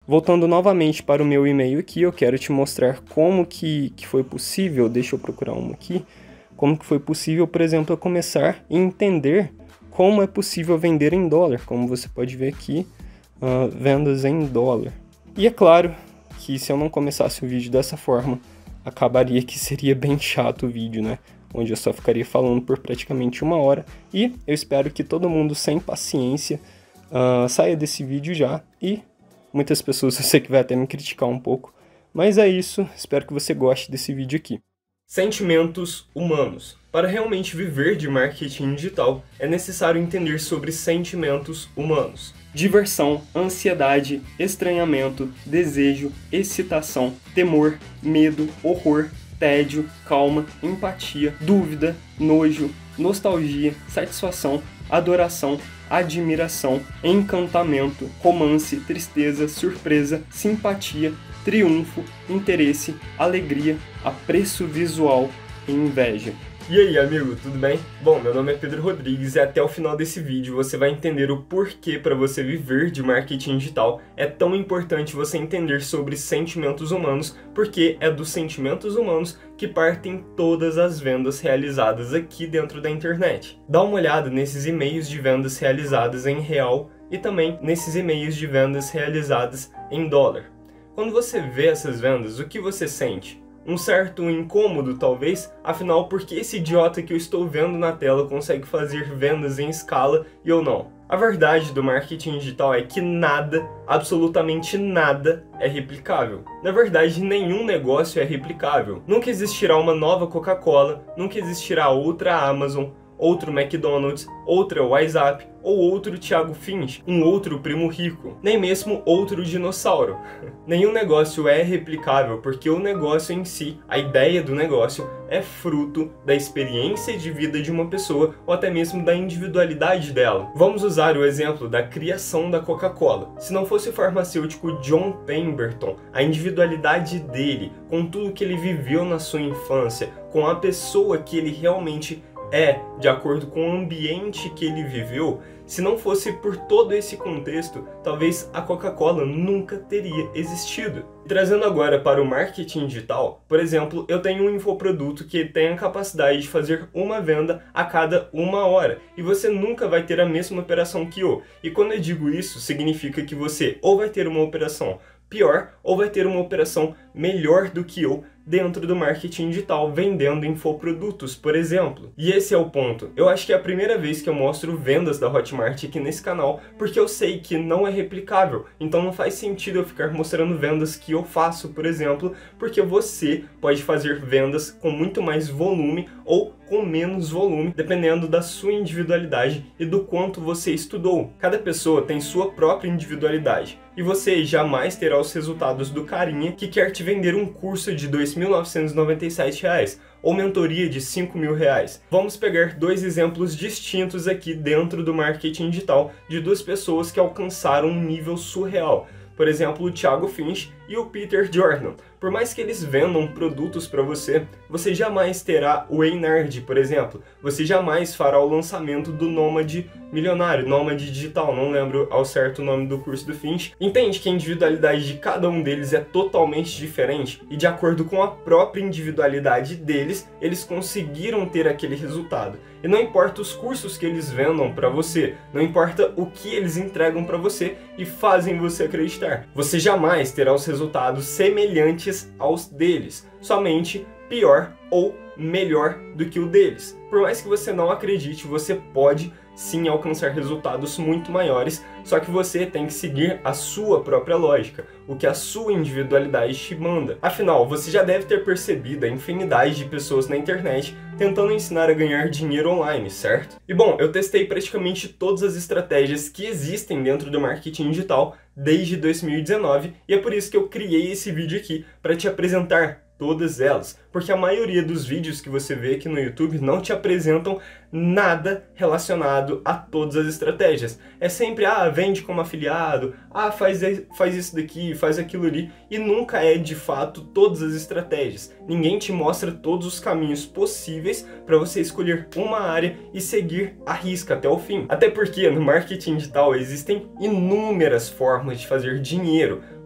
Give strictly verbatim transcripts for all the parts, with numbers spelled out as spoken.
Voltando novamente para o meu e-mail aqui, eu quero te mostrar como que, que foi possível, deixa eu procurar um aqui, como que foi possível, por exemplo, eu começar a entender como é possível vender em dólar, como você pode ver aqui, uh, vendas em dólar. E é claro que se eu não começasse o vídeo dessa forma, acabaria que seria bem chato o vídeo, né? Onde eu só ficaria falando por praticamente uma hora, e eu espero que todo mundo sem paciência uh, saia desse vídeo já, e muitas pessoas eu sei que vai até me criticar um pouco, mas é isso, espero que você goste desse vídeo aqui. Sentimentos humanos. Para realmente viver de marketing digital, é necessário entender sobre sentimentos humanos. Diversão, ansiedade, estranhamento, desejo, excitação, temor, medo, horror, tédio, calma, empatia, dúvida, nojo, nostalgia, satisfação, adoração, admiração, encantamento, romance, tristeza, surpresa, simpatia, triunfo, interesse, alegria, apreço visual e inveja. E aí, amigo, tudo bem? Bom, meu nome é Pedro Rodrigues e até o final desse vídeo você vai entender o porquê para você viver de marketing digital é tão importante você entender sobre sentimentos humanos, porque é dos sentimentos humanos que partem todas as vendas realizadas aqui dentro da internet. Dá uma olhada nesses e-mails de vendas realizadas em real e também nesses e-mails de vendas realizadas em dólar. Quando você vê essas vendas, o que você sente? Um certo incômodo, talvez, afinal, porque esse idiota que eu estou vendo na tela consegue fazer vendas em escala e eu não? A verdade do marketing digital é que nada, absolutamente nada, é replicável. Na verdade, nenhum negócio é replicável. Nunca existirá uma nova Coca-Cola, nunca existirá outra Amazon, outro McDonald's, outra WhatsApp ou outro Thiago Finch, um outro primo rico, nem mesmo outro dinossauro. Nenhum negócio é replicável porque o negócio em si, a ideia do negócio, é fruto da experiência de vida de uma pessoa ou até mesmo da individualidade dela. Vamos usar o exemplo da criação da Coca-Cola. Se não fosse o farmacêutico John Pemberton, a individualidade dele, com tudo que ele viveu na sua infância, com a pessoa que ele realmente é, de acordo com o ambiente que ele viveu, se não fosse por todo esse contexto, talvez a Coca-Cola nunca teria existido. Trazendo agora para o marketing digital, por exemplo, eu tenho um infoproduto que tem a capacidade de fazer uma venda a cada uma hora, e você nunca vai ter a mesma operação que eu. E quando eu digo isso, significa que você ou vai ter uma operação pior, ou vai ter uma operação melhor do que eu dentro do marketing digital, vendendo infoprodutos, por exemplo. E esse é o ponto. Eu acho que é a primeira vez que eu mostro vendas da Hotmart aqui nesse canal, porque eu sei que não é replicável, então não faz sentido eu ficar mostrando vendas que eu faço, por exemplo, porque você pode fazer vendas com muito mais volume ou com menos volume, dependendo da sua individualidade e do quanto você estudou. Cada pessoa tem sua própria individualidade, e você jamais terá os resultados do carinha que quer te vender um curso de dois mil novecentos e noventa e sete reais ou mentoria de cinco mil reais. Vamos pegar dois exemplos distintos aqui dentro do marketing digital de duas pessoas que alcançaram um nível surreal. Por exemplo, o Thiago Finch e o Peter Jordan. Por mais que eles vendam produtos para você, você jamais terá o Einard, por exemplo. Você jamais fará o lançamento do Nômade Milionário, Nômade Digital, não lembro ao certo o nome do curso do Finch. Entende que a individualidade de cada um deles é totalmente diferente e de acordo com a própria individualidade deles, eles conseguiram ter aquele resultado. E não importa os cursos que eles vendam para você, não importa o que eles entregam para você e fazem você acreditar. Você jamais terá os resultados semelhantes aos deles, somente pior ou melhor do que o deles. Por mais que você não acredite, você pode sim alcançar resultados muito maiores, só que você tem que seguir a sua própria lógica, o que a sua individualidade te manda. Afinal, você já deve ter percebido a infinidade de pessoas na internet tentando ensinar a ganhar dinheiro online, certo? E bom, eu testei praticamente todas as estratégias que existem dentro do marketing digital desde dois mil e dezenove, e é por isso que eu criei esse vídeo aqui para te apresentar todas elas, porque a maioria dos vídeos que você vê aqui no YouTube não te apresentam nada relacionado a todas as estratégias. É sempre, ah, vende como afiliado, ah, faz, faz isso daqui, faz aquilo ali, e nunca é de fato todas as estratégias. Ninguém te mostra todos os caminhos possíveis para você escolher uma área e seguir a risca até o fim. Até porque no marketing digital existem inúmeras formas de fazer dinheiro,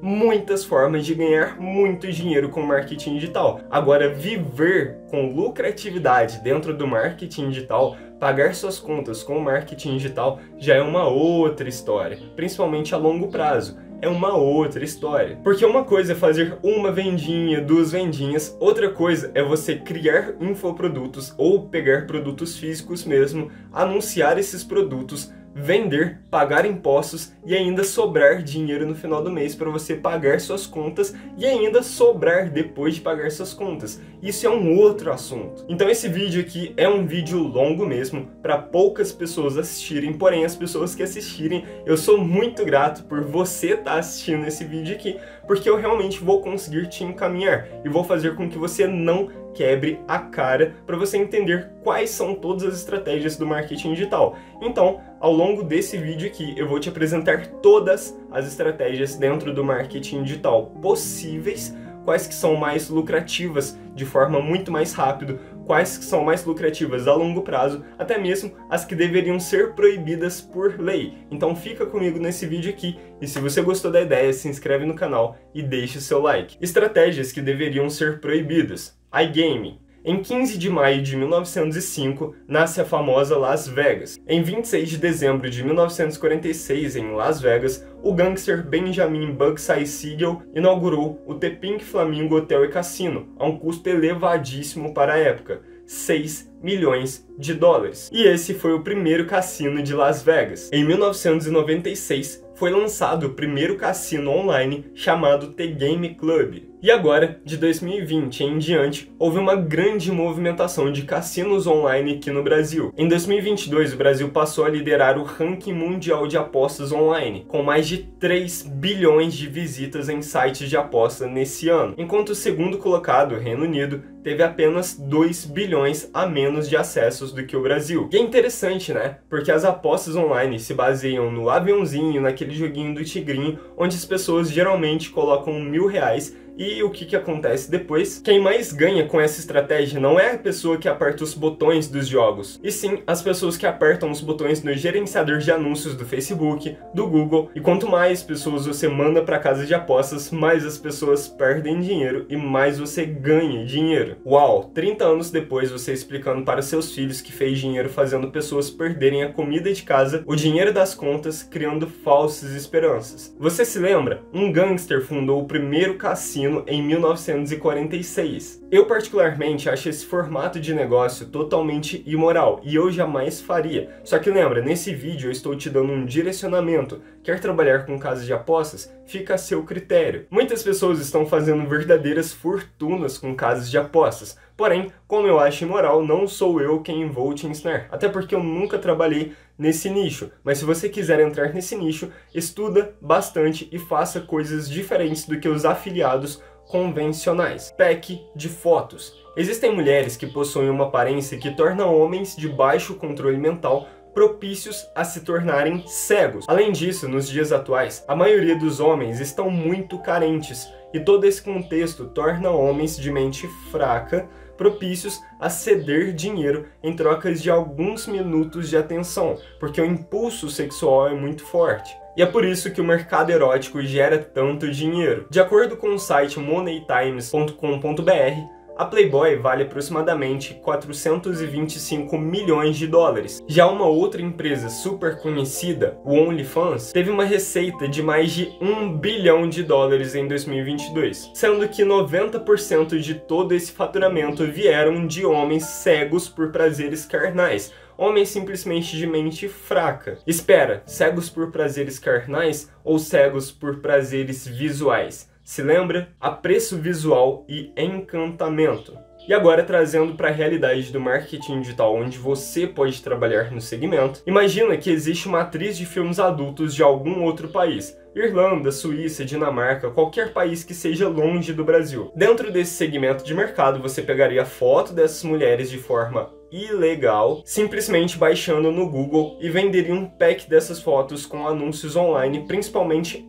muitas formas de ganhar muito dinheiro com marketing digital. Agora, viver com lucratividade dentro do marketing digital, pagar suas contas com o marketing digital já é uma outra história, principalmente a longo prazo. É uma outra história. Porque uma coisa é fazer uma vendinha, duas vendinhas, outra coisa é você criar infoprodutos ou pegar produtos físicos mesmo, anunciar esses produtos, vender, pagar impostos e ainda sobrar dinheiro no final do mês para você pagar suas contas e ainda sobrar depois de pagar suas contas. Isso é um outro assunto. Então esse vídeo aqui é um vídeo longo mesmo, para poucas pessoas assistirem, porém as pessoas que assistirem, eu sou muito grato por você estar assistindo esse vídeo aqui, porque eu realmente vou conseguir te encaminhar e vou fazer com que você não quebre a cara para você entender quais são todas as estratégias do marketing digital. Então, ao longo desse vídeo aqui, eu vou te apresentar todas as estratégias dentro do marketing digital possíveis, quais que são mais lucrativas de forma muito mais rápida, quais que são mais lucrativas a longo prazo, até mesmo as que deveriam ser proibidas por lei. Então fica comigo nesse vídeo aqui e se você gostou da ideia, se inscreve no canal e deixe seu like. Estratégias que deveriam ser proibidas. iGaming. Em quinze de maio de mil novecentos e cinco, nasce a famosa Las Vegas. Em vinte e seis de dezembro de mil novecentos e quarenta e seis, em Las Vegas, o gangster Benjamin Bugsy Siegel inaugurou o The Pink Flamingo Hotel e Cassino, a um custo elevadíssimo para a época, seis milhões de dólares. E esse foi o primeiro cassino de Las Vegas. Em mil novecentos e noventa e seis, foi lançado o primeiro cassino online chamado The Game Club. E agora, de dois mil e vinte em diante, houve uma grande movimentação de cassinos online aqui no Brasil. Em dois mil e vinte e dois, o Brasil passou a liderar o ranking mundial de apostas online, com mais de três bilhões de visitas em sites de aposta nesse ano, enquanto o segundo colocado, o Reino Unido, teve apenas dois bilhões a menos de acessos do que o Brasil. E é interessante, né? Porque as apostas online se baseiam no aviãozinho, naquele joguinho do tigrinho, onde as pessoas geralmente colocam mil reais. E o que que acontece depois? Quem mais ganha com essa estratégia não é a pessoa que aperta os botões dos jogos, e sim as pessoas que apertam os botões no gerenciador de anúncios do Facebook, do Google, e quanto mais pessoas você manda para casa de apostas, mais as pessoas perdem dinheiro e mais você ganha dinheiro. Uau, trinta anos depois você explicando para seus filhos que fez dinheiro fazendo pessoas perderem a comida de casa, o dinheiro das contas, criando falsas esperanças. Você se lembra? Um gangster fundou o primeiro cassino em mil novecentos e quarenta e seis. Eu particularmente acho esse formato de negócio totalmente imoral e eu jamais faria. Só que lembra, nesse vídeo eu estou te dando um direcionamento. Quer trabalhar com casas de apostas? Fica a seu critério. Muitas pessoas estão fazendo verdadeiras fortunas com casas de apostas. Porém, como eu acho imoral, não sou eu quem vou te ensinar. Até porque eu nunca trabalhei nesse nicho. Mas se você quiser entrar nesse nicho, estuda bastante e faça coisas diferentes do que os afiliados convencionais. Pack de fotos. Existem mulheres que possuem uma aparência que torna homens de baixo controle mental propícios a se tornarem cegos. Além disso, nos dias atuais, a maioria dos homens estão muito carentes, e todo esse contexto torna homens de mente fraca propícios a ceder dinheiro em trocas de alguns minutos de atenção, porque o impulso sexual é muito forte. E é por isso que o mercado erótico gera tanto dinheiro. De acordo com o site money times ponto com ponto br, a Playboy vale aproximadamente quatrocentos e vinte e cinco milhões de dólares. Já uma outra empresa super conhecida, o OnlyFans, teve uma receita de mais de um bilhão de dólares em dois mil e vinte e dois, sendo que noventa por cento de todo esse faturamento vieram de homens cegos por prazeres carnais, homens simplesmente de mente fraca. Espera, cegos por prazeres carnais ou cegos por prazeres visuais? Se lembra? Apreço visual e encantamento. E agora, trazendo para a realidade do marketing digital, onde você pode trabalhar no segmento, imagina que existe uma atriz de filmes adultos de algum outro país. Irlanda, Suíça, Dinamarca, qualquer país que seja longe do Brasil. Dentro desse segmento de mercado, você pegaria a foto dessas mulheres de forma ilegal, simplesmente baixando no Google, e venderia um pack dessas fotos com anúncios online, principalmente em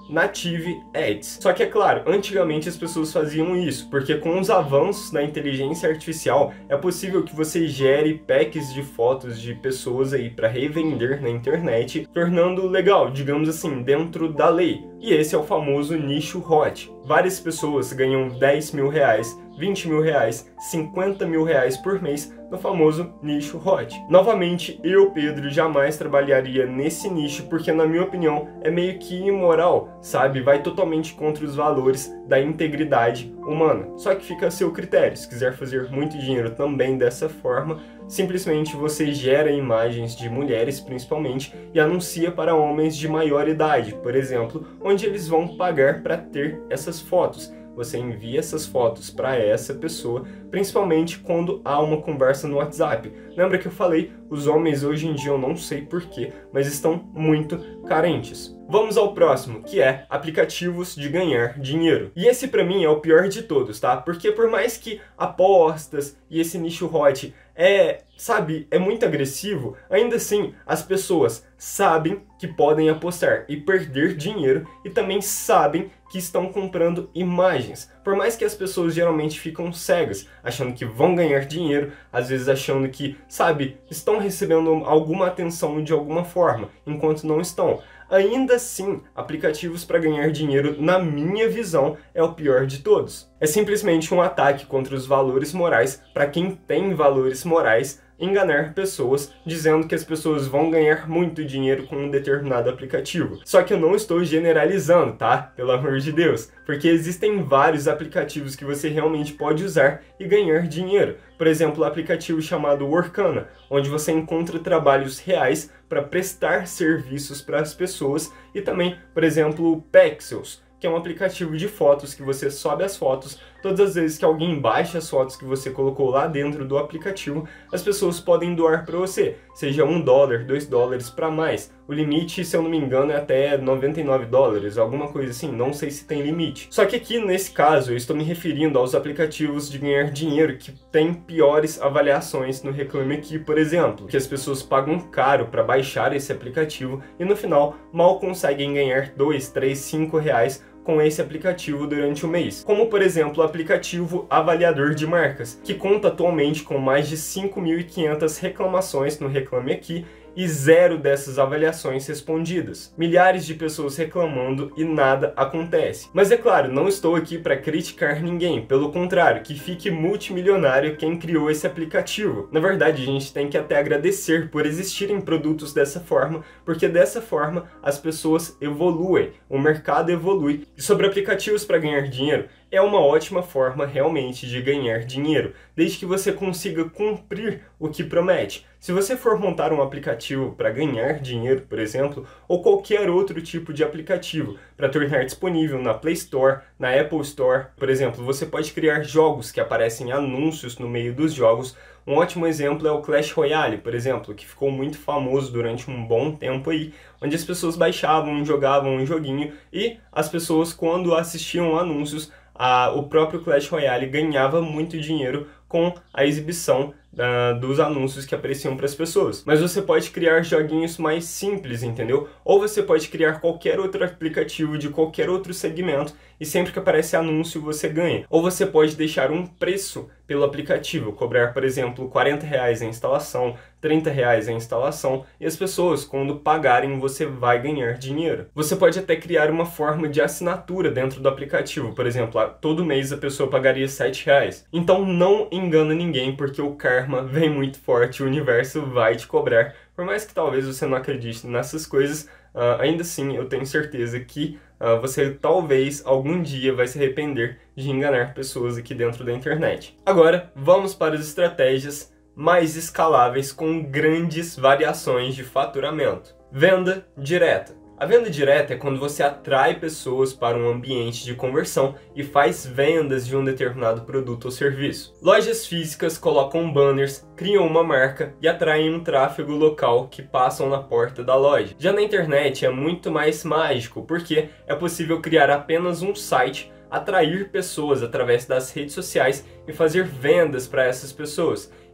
Native Ads. Só que é claro, antigamente as pessoas faziam isso, porque com os avanços da inteligência artificial é possível que você gere packs de fotos de pessoas aí para revender na internet, tornando legal, digamos assim, dentro da lei. E esse é o famoso nicho hot. Várias pessoas ganham dez mil reais, vinte mil reais, cinquenta mil reais por mês no famoso nicho hot. Novamente, eu, Pedro, jamais trabalharia nesse nicho porque, na minha opinião, é meio que imoral, sabe? Vai totalmente contra os valores da integridade humana. Só que fica a seu critério. Se quiser fazer muito dinheiro também dessa forma, simplesmente você gera imagens de mulheres, principalmente, e anuncia para homens de maior idade, por exemplo, onde eles vão pagar para ter essas fotos. Você envia essas fotos para essa pessoa, principalmente quando há uma conversa no WhatsApp. Lembra que eu falei, os homens hoje em dia, eu não sei porquê, mas estão muito carentes. Vamos ao próximo, que é aplicativos de ganhar dinheiro. E esse pra mim é o pior de todos, tá? Porque por mais que apostas e esse nicho hot é, sabe, é muito agressivo, ainda assim as pessoas sabem que podem apostar e perder dinheiro e também sabem que estão comprando imagens. Por mais que as pessoas geralmente ficam cegas, achando que vão ganhar dinheiro, às vezes achando que, sabe, estão recebendo alguma atenção de alguma forma, enquanto não estão. Ainda assim, aplicativos para ganhar dinheiro, na minha visão, é o pior de todos. É simplesmente um ataque contra os valores morais para quem tem valores morais, enganar pessoas dizendo que as pessoas vão ganhar muito dinheiro com um determinado aplicativo. Só que eu não estou generalizando, tá? Pelo amor de Deus. Porque existem vários aplicativos que você realmente pode usar e ganhar dinheiro. Por exemplo, o aplicativo chamado Workana, onde você encontra trabalhos reais para prestar serviços para as pessoas. E também, por exemplo, o Pexels, que é um aplicativo de fotos que você sobe as fotos. Todas as vezes que alguém baixa as fotos que você colocou lá dentro do aplicativo, as pessoas podem doar para você, seja um dólar, dois dólares para mais. O limite, se eu não me engano, é até noventa e nove dólares, alguma coisa assim, não sei se tem limite. Só que aqui, nesse caso, eu estou me referindo aos aplicativos de ganhar dinheiro que têm piores avaliações no Reclame Aqui, por exemplo, que as pessoas pagam caro para baixar esse aplicativo e no final mal conseguem ganhar dois, três, cinco reais com esse aplicativo durante o mês. Como, por exemplo, o aplicativo Avaliador de Marcas, que conta atualmente com mais de cinco mil e quinhentas reclamações no Reclame Aqui e zero dessas avaliações respondidas. Milhares de pessoas reclamando e nada acontece. Mas é claro, não estou aqui para criticar ninguém, pelo contrário, que fique multimilionário quem criou esse aplicativo. Na verdade, a gente tem que até agradecer por existirem produtos dessa forma, porque dessa forma as pessoas evoluem, o mercado evolui. E sobre aplicativos para ganhar dinheiro, é uma ótima forma realmente de ganhar dinheiro, desde que você consiga cumprir o que promete. Se você for montar um aplicativo para ganhar dinheiro, por exemplo, ou qualquer outro tipo de aplicativo para tornar disponível na Play Store, na Apple Store, por exemplo, você pode criar jogos que aparecem anúncios no meio dos jogos. Um ótimo exemplo é o Clash Royale, por exemplo, que ficou muito famoso durante um bom tempo aí, onde as pessoas baixavam, jogavam um joguinho e as pessoas, quando assistiam anúncios, a, o próprio Clash Royale ganhava muito dinheiro com a exibição uh, dos anúncios que apareciam para as pessoas. Mas você pode criar joguinhos mais simples, entendeu? Ou você pode criar qualquer outro aplicativo de qualquer outro segmento e sempre que aparece anúncio você ganha. Ou você pode deixar um preço pelo aplicativo, cobrar, por exemplo, quarenta reais a instalação, trinta reais a instalação, e as pessoas, quando pagarem, você vai ganhar dinheiro. Você pode até criar uma forma de assinatura dentro do aplicativo, por exemplo, todo mês a pessoa pagaria sete reais. Então não engana ninguém, porque o karma vem muito forte, o universo vai te cobrar. Por mais que talvez você não acredite nessas coisas, uh, ainda assim eu tenho certeza que uh, você talvez algum dia vai se arrepender de enganar pessoas aqui dentro da internet. Agora, vamos para as estratégias mais escaláveis com grandes variações de faturamento. Venda direta. A venda direta é quando você atrai pessoas para um ambiente de conversão e faz vendas de um determinado produto ou serviço. Lojas físicas colocam banners, criam uma marca e atraem um tráfego local que passam na porta da loja. Já na internet é muito mais mágico, porque é possível criar apenas um site, atrair pessoas através das redes sociais e fazer vendas para essas pessoas.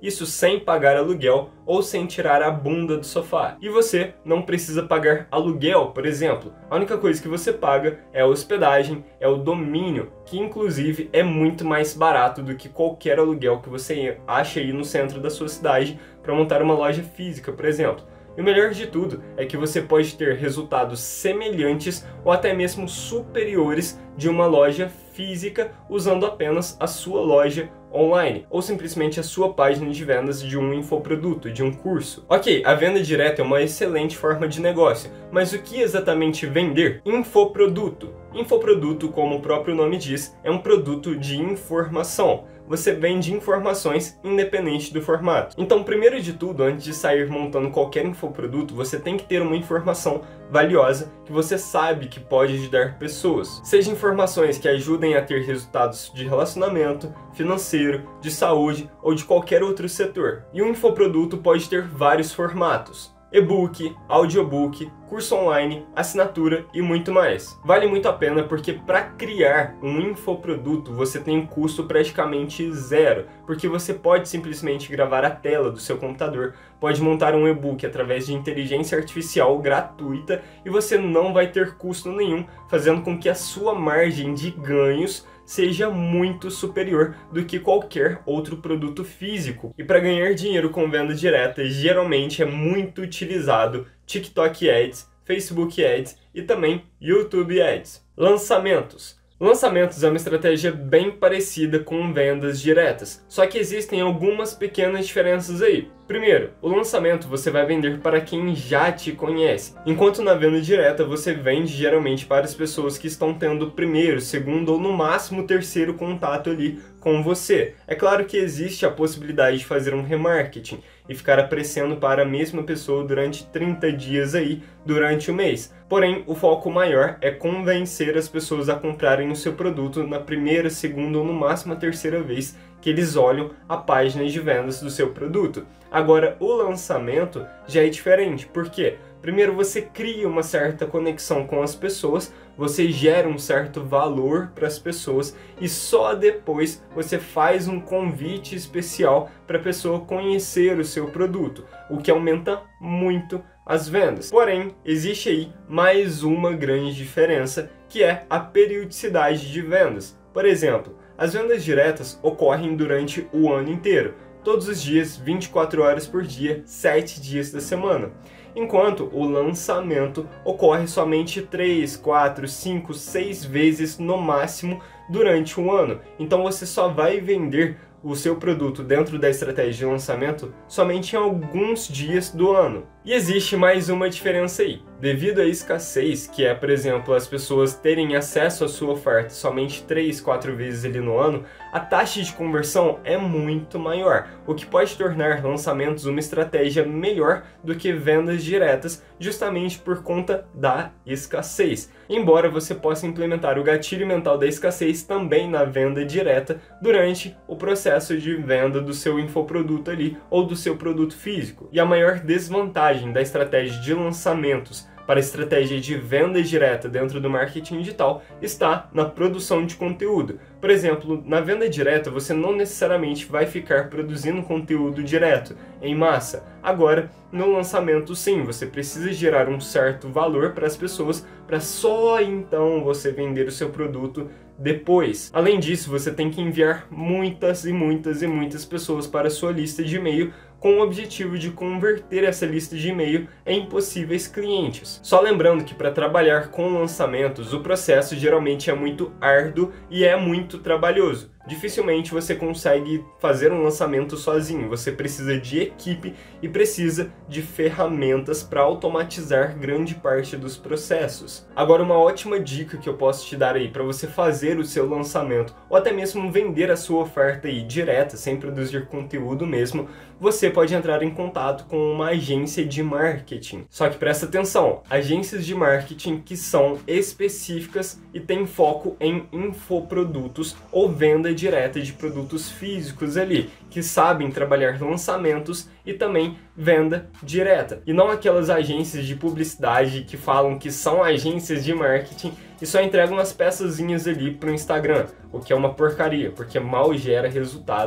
isso sem pagar aluguel ou sem tirar a bunda do sofá. E você não precisa pagar aluguel, por exemplo. A única coisa que você paga é a hospedagem, é o domínio, que inclusive é muito mais barato do que qualquer aluguel que você acha aí no centro da sua cidade para montar uma loja física, por exemplo. E o melhor de tudo é que você pode ter resultados semelhantes ou até mesmo superiores de uma loja física usando apenas a sua loja online ou simplesmente a sua página de vendas de um infoproduto, de um curso. Ok, a venda direta é uma excelente forma de negócio, mas o que exatamente vender? Infoproduto. Infoproduto, como o próprio nome diz, é um produto de informação. Você vende informações independente do formato. Então, primeiro de tudo, antes de sair montando qualquer infoproduto, você tem que ter uma informação valiosa que você sabe que pode ajudar pessoas. Seja informações que ajudem a ter resultados de relacionamento, financeiro, de saúde ou de qualquer outro setor. E um infoproduto pode ter vários formatos: e-book, audiobook, curso online, assinatura e muito mais. Vale muito a pena porque para criar um infoproduto você tem um custo praticamente zero, porque você pode simplesmente gravar a tela do seu computador, pode montar um e-book através de inteligência artificial gratuita e você não vai ter custo nenhum, fazendo com que a sua margem de ganhos seja muito superior do que qualquer outro produto físico. E para ganhar dinheiro com venda direta, geralmente é muito utilizado TikTok Ads, Facebook Ads e também YouTube Ads. Lançamentos. Lançamentos é uma estratégia bem parecida com vendas diretas, só que existem algumas pequenas diferenças aí. Primeiro, o lançamento você vai vender para quem já te conhece, enquanto na venda direta você vende geralmente para as pessoas que estão tendo o primeiro, segundo ou no máximo terceiro contato ali com você. É claro que existe a possibilidade de fazer um remarketing e ficar aparecendo para a mesma pessoa durante trinta dias aí, durante o mês. Porém, o foco maior é convencer as pessoas a comprarem o seu produto na primeira, segunda ou no máximo a terceira vez que eles olham a página de vendas do seu produto. Agora, o lançamento já é diferente. Por quê? Primeiro, você cria uma certa conexão com as pessoas, você gera um certo valor para as pessoas e só depois você faz um convite especial para a pessoa conhecer o seu produto, o que aumenta muito as vendas. Porém, existe aí mais uma grande diferença, que é a periodicidade de vendas. Por exemplo, as vendas diretas ocorrem durante o ano inteiro, todos os dias, vinte e quatro horas por dia, sete dias da semana. Enquanto o lançamento ocorre somente três, quatro, cinco, seis vezes no máximo durante um ano. Então você só vai vender o seu produto dentro da estratégia de lançamento somente em alguns dias do ano. E existe mais uma diferença aí. Devido à escassez, que é, por exemplo, as pessoas terem acesso à sua oferta somente três, quatro vezes ali no ano, a taxa de conversão é muito maior, o que pode tornar lançamentos uma estratégia melhor do que vendas diretas, justamente por conta da escassez. Embora você possa implementar o gatilho mental da escassez também na venda direta durante o processo de venda do seu infoproduto ali ou do seu produto físico. E a maior desvantagem da estratégia de lançamentos para a estratégia de venda direta dentro do marketing digital está na produção de conteúdo. Por exemplo, na venda direta você não necessariamente vai ficar produzindo conteúdo direto, em massa. Agora, no lançamento sim, você precisa gerar um certo valor para as pessoas para só então você vender o seu produto depois. Além disso, você tem que enviar muitas e muitas e muitas pessoas para a sua lista de e-mail com o objetivo de converter essa lista de e-mail em possíveis clientes. Só lembrando que para trabalhar com lançamentos, o processo geralmente é muito árduo e é muito trabalhoso. Dificilmente você consegue fazer um lançamento sozinho, você precisa de equipe e precisa de ferramentas para automatizar grande parte dos processos. Agora, uma ótima dica que eu posso te dar aí para você fazer o seu lançamento ou até mesmo vender a sua oferta aí direta, sem produzir conteúdo mesmo, você pode entrar em contato com uma agência de marketing. Só que presta atenção, agências de marketing que são específicas e têm foco em infoprodutos ou venda direta de produtos físicos ali, que sabem trabalhar lançamentos e também venda direta. E não aquelas agências de publicidade que falam que são agências de marketing e só entregam as peçazinhas ali para o Instagram, o que é uma porcaria, porque mal gera resultado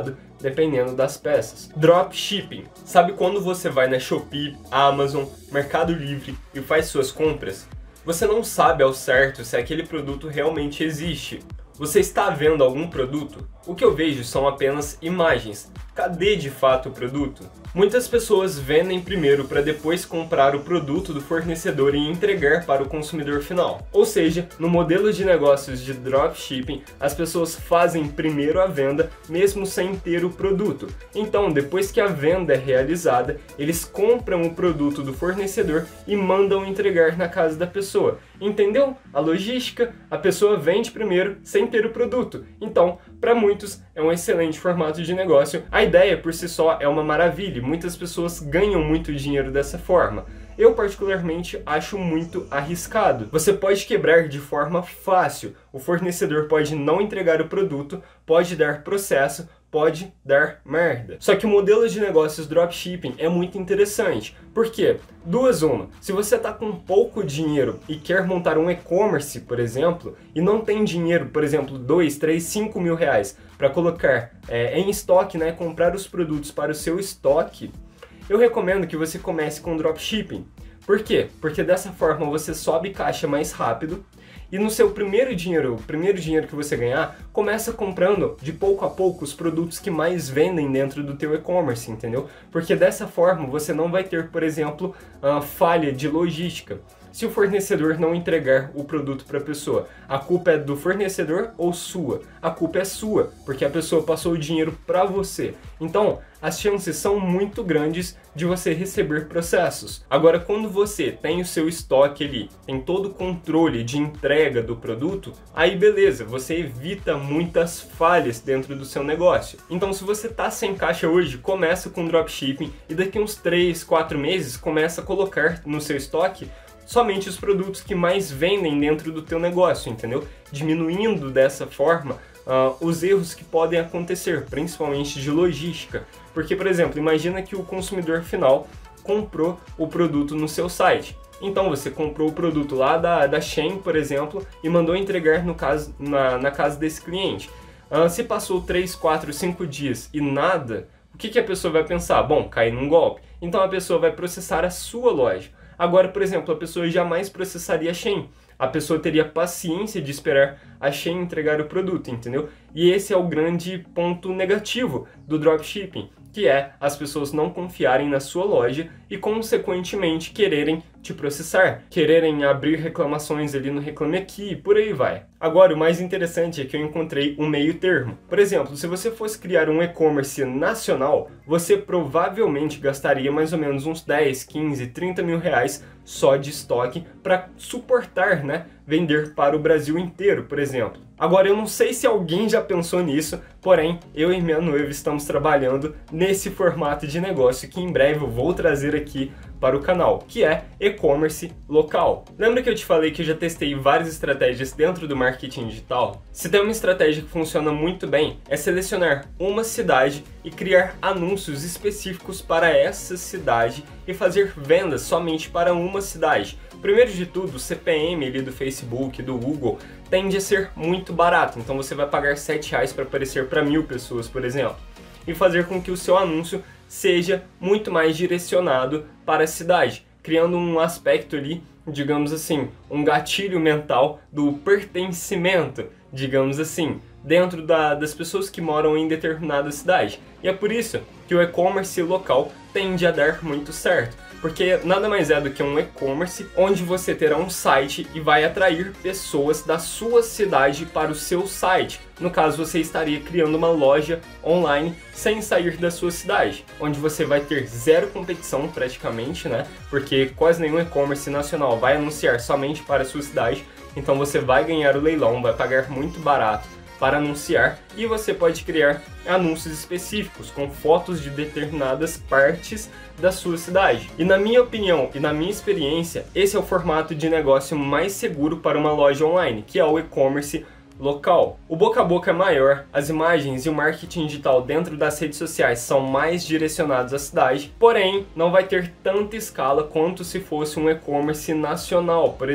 dependendo das peças. Dropshipping. Sabe quando você vai na Shopee, Amazon, Mercado Livre e faz suas compras? Você não sabe ao certo se aquele produto realmente existe. Você está vendo algum produto? O que eu vejo são apenas imagens. Cadê de fato o produto? Muitas pessoas vendem primeiro para depois comprar o produto do fornecedor e entregar para o consumidor final. Ou seja, no modelo de negócios de dropshipping, as pessoas fazem primeiro a venda mesmo sem ter o produto. Então, depois que a venda é realizada, eles compram o produto do fornecedor e mandam entregar na casa da pessoa. Entendeu? A logística, a pessoa vende primeiro sem ter o produto. Então, para muitos, é um excelente formato de negócio. A ideia por si só é uma maravilha. Muitas pessoas ganham muito dinheiro dessa forma. Eu particularmente acho muito arriscado. Você pode quebrar de forma fácil. O fornecedor pode não entregar o produto, pode dar processo, pode dar merda. Só que o modelo de negócios dropshipping é muito interessante. Por quê? Duas uma. Se você está com pouco dinheiro e quer montar um e-commerce, por exemplo, e não tem dinheiro, por exemplo, dois, três, cinco mil reais para colocar é, em estoque, né, comprar os produtos para o seu estoque, eu recomendo que você comece com dropshipping. Por quê? Porque dessa forma você sobe caixa mais rápido e no seu primeiro dinheiro, o primeiro dinheiro que você ganhar, começa comprando de pouco a pouco os produtos que mais vendem dentro do teu e-commerce, entendeu? Porque dessa forma você não vai ter, por exemplo, a falha de logística. Se o fornecedor não entregar o produto para a pessoa, a culpa é do fornecedor ou sua? A culpa é sua, porque a pessoa passou o dinheiro para você. Então, as chances são muito grandes de você receber processos. Agora, quando você tem o seu estoque ali, tem todo o controle de entrega do produto, aí beleza, você evita muitas falhas dentro do seu negócio. Então, se você está sem caixa hoje, começa com dropshipping e daqui uns três, quatro meses começa a colocar no seu estoque somente os produtos que mais vendem dentro do teu negócio, entendeu? Diminuindo dessa forma uh, os erros que podem acontecer, principalmente de logística. Porque, por exemplo, imagina que o consumidor final comprou o produto no seu site. Então você comprou o produto lá da, da Shein, por exemplo, e mandou entregar no caso, na, na casa desse cliente. Uh, se passou três, quatro, cinco dias e nada, o que, que a pessoa vai pensar? Bom, caí num golpe. Então a pessoa vai processar a sua loja. Agora, por exemplo, a pessoa jamais processaria a Shein. A pessoa teria paciência de esperar a Shein entregar o produto, entendeu? E esse é o grande ponto negativo do dropshipping, que é as pessoas não confiarem na sua loja e, consequentemente, quererem te processar, quererem abrir reclamações ali no Reclame Aqui e por aí vai. Agora, o mais interessante é que eu encontrei um meio termo. Por exemplo, se você fosse criar um e-commerce nacional, você provavelmente gastaria mais ou menos uns dez, quinze, trinta mil reais só de estoque para suportar, né, vender para o Brasil inteiro, por exemplo. Agora, eu não sei se alguém já pensou nisso, porém, eu e minha noiva estamos trabalhando nesse formato de negócio que em breve eu vou trazer aqui para o canal, que é e-commerce local. Lembra que eu te falei que eu já testei várias estratégias dentro do marketing digital? Se tem uma estratégia que funciona muito bem, é selecionar uma cidade e criar anúncios específicos para essa cidade e fazer vendas somente para uma cidade. Primeiro de tudo, o C P M ali do Facebook, do Google, tende a ser muito barato, então você vai pagar sete reais para aparecer para mil pessoas, por exemplo, e fazer com que o seu anúncio seja muito mais direcionado para a cidade, criando um aspecto ali, digamos assim, um gatilho mental do pertencimento, digamos assim, dentro da, das pessoas que moram em determinada cidade. E é por isso que o e-commerce local tende a dar muito certo, porque nada mais é do que um e-commerce onde você terá um site e vai atrair pessoas da sua cidade para o seu site. No caso, você estaria criando uma loja online sem sair da sua cidade, onde você vai ter zero competição praticamente, né? Porque quase nenhum e-commerce nacional vai anunciar somente para a sua cidade, então você vai ganhar o leilão, vai pagar muito barato para anunciar e você pode criar anúncios específicos com fotos de determinadas partes da sua cidade. E na minha opinião e na minha experiência, esse é o formato de negócio mais seguro para uma loja online, que é o e-commerce local. O boca a boca é maior, as imagens e o marketing digital dentro das redes sociais são mais direcionados à cidade, porém não vai ter tanta escala quanto se fosse um e-commerce nacional, por exemplo.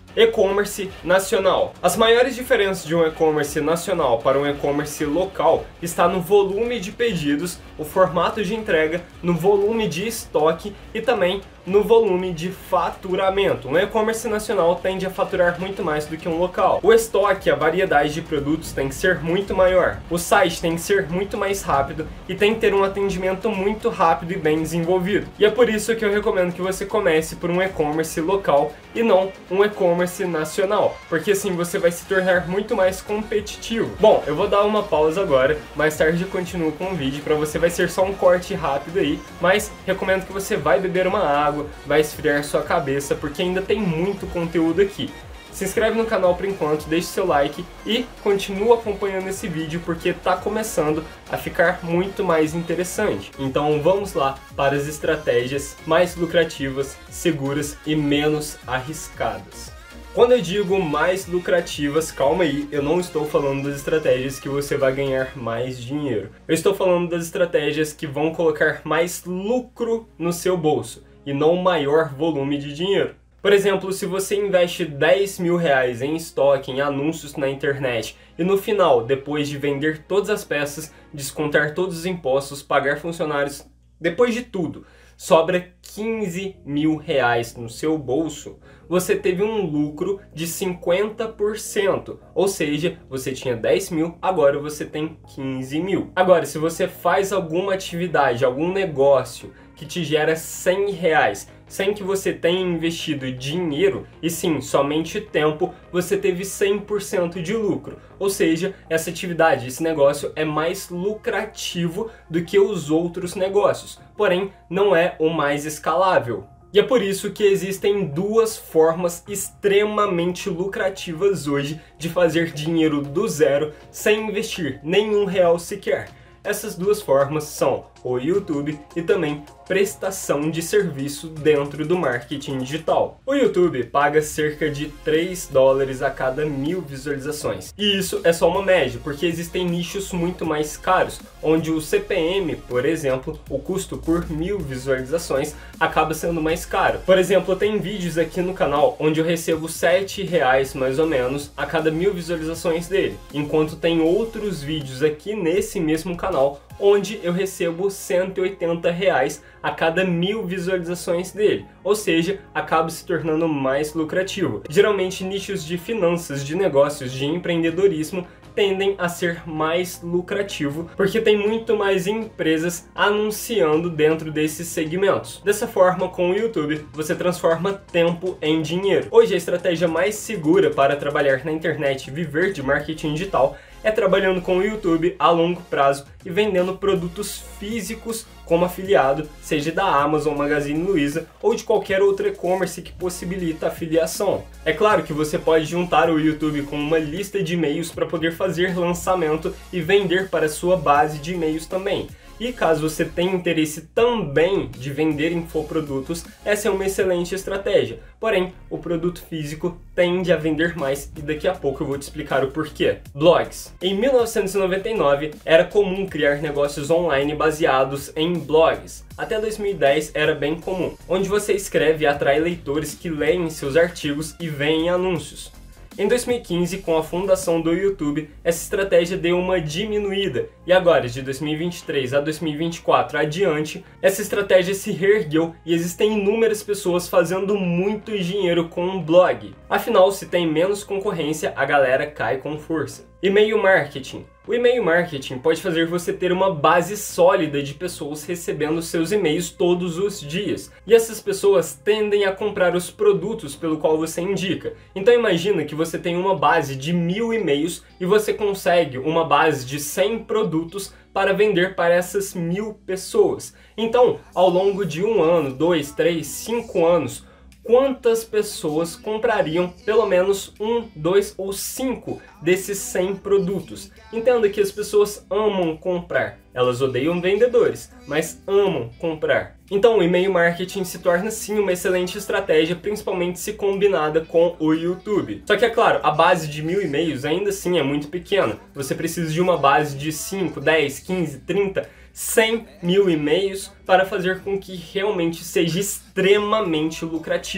E-commerce nacional. As maiores diferenças de um e-commerce nacional para um e-commerce local está no volume de pedidos, o formato de entrega, no volume de estoque e também no volume de faturamento. Um e-commerce nacional tende a faturar muito mais do que um local. O estoque, a variedade de produtos tem que ser muito maior. O site tem que ser muito mais rápido e tem que ter um atendimento muito rápido e bem desenvolvido. E é por isso que eu recomendo que você comece por um e-commerce local e não um e-commerce nacional, porque assim você vai se tornar muito mais competitivo. Bom, eu vou dar uma pausa agora, mais tarde eu continuo com o vídeo, para você vai ser só um corte rápido aí, mas recomendo que você vai beber uma água, vai esfriar sua cabeça, porque ainda tem muito conteúdo aqui. Se inscreve no canal por enquanto, deixe seu like e continua acompanhando esse vídeo porque tá começando a ficar muito mais interessante. Então vamos lá para as estratégias mais lucrativas, seguras e menos arriscadas. Quando eu digo mais lucrativas, calma aí, eu não estou falando das estratégias que você vai ganhar mais dinheiro. Eu estou falando das estratégias que vão colocar mais lucro no seu bolso e não maior volume de dinheiro. Por exemplo, se você investe dez mil reais em estoque, em anúncios na internet e no final, depois de vender todas as peças, descontar todos os impostos, pagar funcionários, depois de tudo, sobra quinze mil reais no seu bolso, você teve um lucro de cinquenta por cento. Ou seja, você tinha dez mil, agora você tem quinze mil. Agora, se você faz alguma atividade, algum negócio que te gera cem reais, sem que você tenha investido dinheiro, e sim, somente tempo, você teve cem por cento de lucro. Ou seja, essa atividade, esse negócio é mais lucrativo do que os outros negócios, porém não é o mais escalável. E é por isso que existem duas formas extremamente lucrativas hoje de fazer dinheiro do zero sem investir nenhum real sequer. Essas duas formas são o YouTube e também prestação de serviço dentro do marketing digital. O YouTube paga cerca de três dólares a cada mil visualizações. E isso é só uma média, porque existem nichos muito mais caros, onde o C P M, por exemplo, o custo por mil visualizações, acaba sendo mais caro. Por exemplo, tem vídeos aqui no canal onde eu recebo sete reais mais ou menos a cada mil visualizações dele, enquanto tem outros vídeos aqui nesse mesmo canal onde eu recebo cento e oitenta reais a cada mil visualizações dele, ou seja, acaba se tornando mais lucrativo. Geralmente nichos de finanças, de negócios, de empreendedorismo tendem a ser mais lucrativo, porque tem muito mais empresas anunciando dentro desses segmentos. Dessa forma, com o YouTube, você transforma tempo em dinheiro. Hoje a estratégia mais segura para trabalhar na internet e viver de marketing digital é trabalhando com o YouTube a longo prazo e vendendo produtos físicos como afiliado, seja da Amazon, Magazine Luiza ou de qualquer outro e-commerce que possibilita afiliação. É claro que você pode juntar o YouTube com uma lista de e-mails para poder fazer lançamento e vender para a sua base de e-mails também. E caso você tenha interesse também de vender infoprodutos, essa é uma excelente estratégia. Porém, o produto físico tende a vender mais e daqui a pouco eu vou te explicar o porquê. Blogs. Em mil novecentos e noventa e nove, era comum criar negócios online baseados em blogs. Até dois mil e dez era bem comum, onde você escreve e atrai leitores que leem seus artigos e veem anúncios. Em dois mil e quinze, com a fundação do YouTube, essa estratégia deu uma diminuída, e agora, de dois mil e vinte e três a dois mil e vinte e quatro adiante, essa estratégia se reergueu e existem inúmeras pessoas fazendo muito dinheiro com um blog. Afinal, se tem menos concorrência, a galera cai com força. E-mail marketing. O e-mail marketing pode fazer você ter uma base sólida de pessoas recebendo seus e-mails todos os dias. E essas pessoas tendem a comprar os produtos pelo qual você indica. Então imagina que você tem uma base de mil e-mails e você consegue uma base de cem produtos para vender para essas mil pessoas. Então, ao longo de um ano, dois, três, cinco anos, quantas pessoas comprariam pelo menos um, dois ou cinco desses cem produtos? Entenda que as pessoas amam comprar. Elas odeiam vendedores, mas amam comprar. Então o e-mail marketing se torna sim uma excelente estratégia, principalmente se combinada com o YouTube. Só que é claro, a base de mil e-mails ainda assim é muito pequena. Você precisa de uma base de cinco, dez, quinze, trinta, cem mil e-mails para fazer com que realmente seja extremamente lucrativo.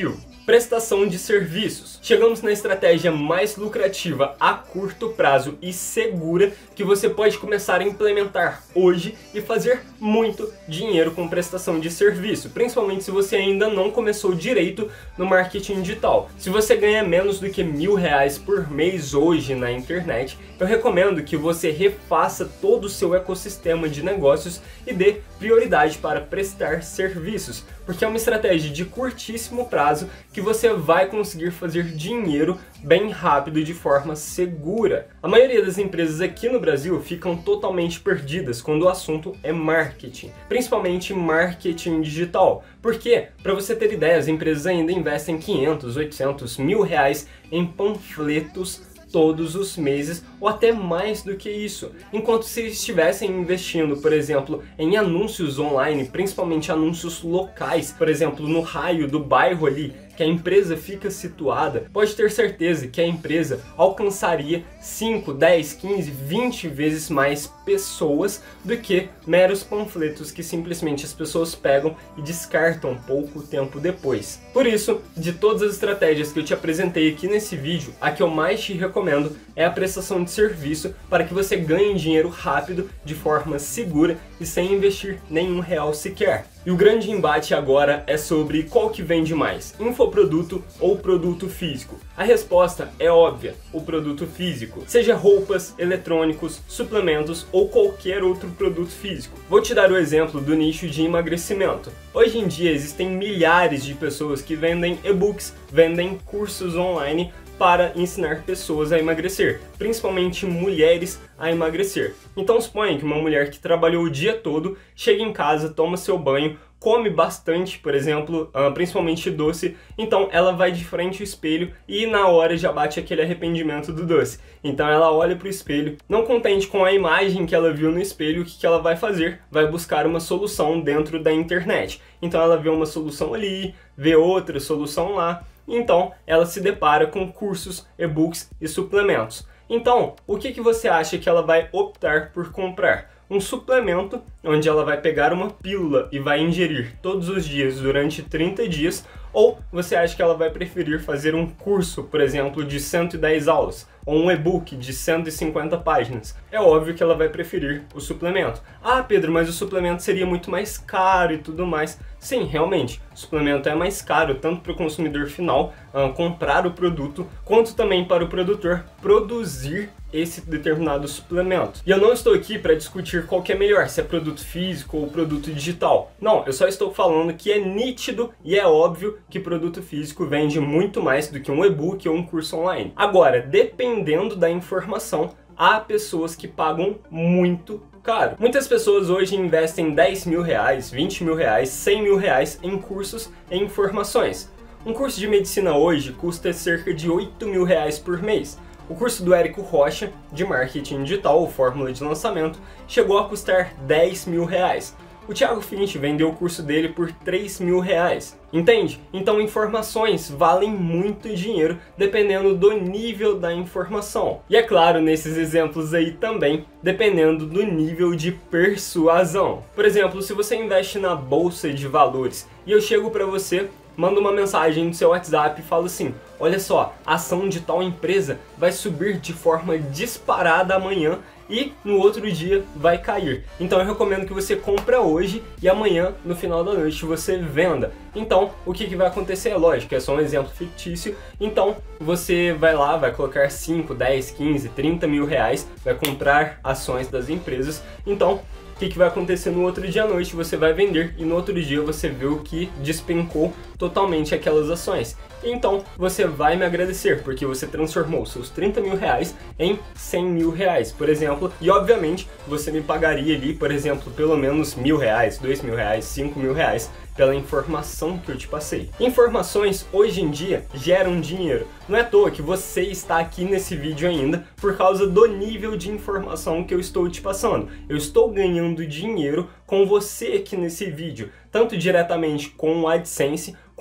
Prestação de serviços. Chegamos na estratégia mais lucrativa a curto prazo e segura que você pode começar a implementar hoje e fazer muito dinheiro com prestação de serviço, principalmente se você ainda não começou direito no marketing digital. Se você ganha menos do que mil reais por mês hoje na internet, eu recomendo que você refaça todo o seu ecossistema de negócios e dê prioridade para prestar serviços, porque é uma estratégia de curtíssimo prazo que você vai conseguir fazer dinheiro bem rápido de forma segura. A maioria das empresas aqui no Brasil ficam totalmente perdidas quando o assunto é marketing, principalmente marketing digital. Porque, para você ter ideia, as empresas ainda investem quinhentos, oitocentos, mil reais em panfletos todos os meses, ou até mais do que isso. Enquanto se estivessem investindo, por exemplo, em anúncios online, principalmente anúncios locais, por exemplo, no raio do bairro ali que a empresa fica situada, pode ter certeza que a empresa alcançaria cinco, dez, quinze, vinte vezes mais pessoas do que meros panfletos que simplesmente as pessoas pegam e descartam pouco tempo depois. Por isso, de todas as estratégias que eu te apresentei aqui nesse vídeo, a que eu mais te recomendo é a prestação de serviço para que você ganhe dinheiro rápido, de forma segura e sem investir nenhum real sequer. E o grande embate agora é sobre qual que vende mais, infoproduto ou produto físico. A resposta é óbvia, o produto físico. Seja roupas, eletrônicos, suplementos ou qualquer outro produto físico. Vou te dar o exemplo do nicho de emagrecimento. Hoje em dia existem milhares de pessoas que vendem e-books, vendem cursos online para ensinar pessoas a emagrecer, principalmente mulheres a emagrecer. Então suponha que uma mulher que trabalhou o dia todo, chega em casa, toma seu banho, come bastante, por exemplo, principalmente doce, então ela vai de frente ao espelho e na hora já bate aquele arrependimento do doce. Então ela olha para o espelho, não contente com a imagem que ela viu no espelho, o que, que ela vai fazer? Vai buscar uma solução dentro da internet. Então ela vê uma solução ali, vê outra solução lá, então ela se depara com cursos, e-books e suplementos. Então, o que, que você acha que ela vai optar por comprar? Um suplemento, onde ela vai pegar uma pílula e vai ingerir todos os dias durante trinta dias, ou você acha que ela vai preferir fazer um curso, por exemplo, de cento e dez aulas, ou um e-book de cento e cinquenta páginas? É óbvio que ela vai preferir o suplemento. Ah, Pedro, mas o suplemento seria muito mais caro e tudo mais. Sim, realmente, o suplemento é mais caro, tanto para o consumidor final uh, comprar o produto, quanto também para o produtor produzir esse determinado suplemento. E eu não estou aqui para discutir qual que é melhor, se é produto físico ou produto digital. Não, eu só estou falando que é nítido e é óbvio que produto físico vende muito mais do que um e-book ou um curso online. Agora, dependendo da informação, há pessoas que pagam muito caro. Muitas pessoas hoje investem dez mil reais, vinte mil reais, cem mil reais em cursos e informações. Um curso de medicina hoje custa cerca de oito mil reais por mês. O curso do Érico Rocha, de marketing digital, ou fórmula de lançamento, chegou a custar dez mil reais. O Thiago Finch vendeu o curso dele por três mil reais. Entende? Então informações valem muito dinheiro dependendo do nível da informação. E é claro, nesses exemplos aí também, dependendo do nível de persuasão. Por exemplo, se você investe na bolsa de valores e eu chego para você, manda uma mensagem no seu WhatsApp e fala assim: olha só, a ação de tal empresa vai subir de forma disparada amanhã e no outro dia vai cair. Então eu recomendo que você compre hoje e amanhã, no final da noite, você venda. Então, o que, que vai acontecer? É lógico, é só um exemplo fictício. Então, você vai lá, vai colocar cinco, dez, quinze, trinta mil reais, vai comprar ações das empresas. Então, o que, que vai acontecer no outro dia à noite? Você vai vender e no outro dia você vê o que despencou totalmente aquelas ações. Então você vai me agradecer, porque você transformou seus trinta mil reais em cem mil reais, por exemplo, e obviamente você me pagaria ali, por exemplo, pelo menos mil reais, dois mil reais, cinco mil reais pela informação que eu te passei. Informações hoje em dia geram dinheiro. Não é à toa que você está aqui nesse vídeo ainda por causa do nível de informação que eu estou te passando. Eu estou ganhando dinheiro com você aqui nesse vídeo, tanto diretamente com o AdSense,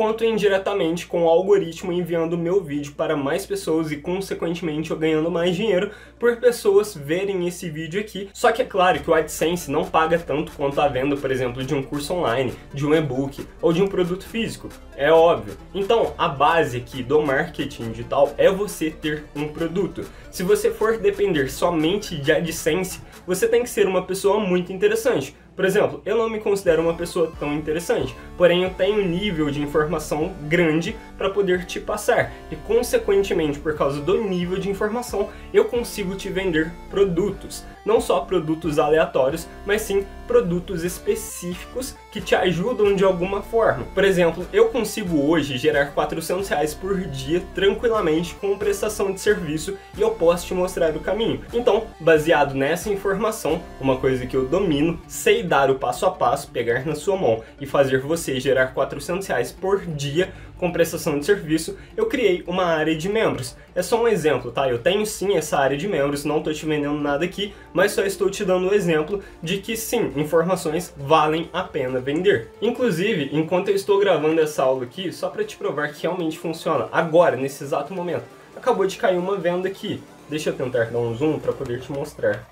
quanto indiretamente com o algoritmo enviando o meu vídeo para mais pessoas e consequentemente eu ganhando mais dinheiro por pessoas verem esse vídeo aqui. Só que é claro que o AdSense não paga tanto quanto a venda, por exemplo, de um curso online, de um e-book ou de um produto físico, é óbvio. Então a base aqui do marketing digital é você ter um produto. Se você for depender somente de AdSense, você tem que ser uma pessoa muito interessante. Por exemplo, eu não me considero uma pessoa tão interessante, porém eu tenho um nível de informação grande para poder te passar e, consequentemente, por causa do nível de informação, eu consigo te vender produtos. Não só produtos aleatórios, mas sim produtos específicos que te ajudam de alguma forma. Por exemplo, eu consigo hoje gerar quatrocentos reais por dia tranquilamente com prestação de serviço e eu posso te mostrar o caminho. Então, baseado nessa informação, uma coisa que eu domino, sei dar o passo a passo, pegar na sua mão e fazer você gerar quatrocentos reais por dia com prestação de serviço, eu criei uma área de membros. É só um exemplo, tá? Eu tenho sim essa área de membros, não estou te vendendo nada aqui, mas só estou te dando o exemplo de que sim, informações valem a pena vender. Inclusive, enquanto eu estou gravando essa aula aqui, só para te provar que realmente funciona, agora, nesse exato momento, acabou de cair uma venda aqui. Deixa eu tentar dar um zoom para poder te mostrar.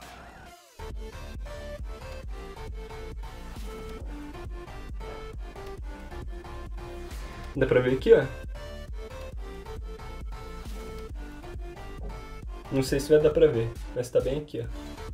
Dá pra ver aqui, ó? Não sei se vai dar pra ver, mas tá bem aqui, ó.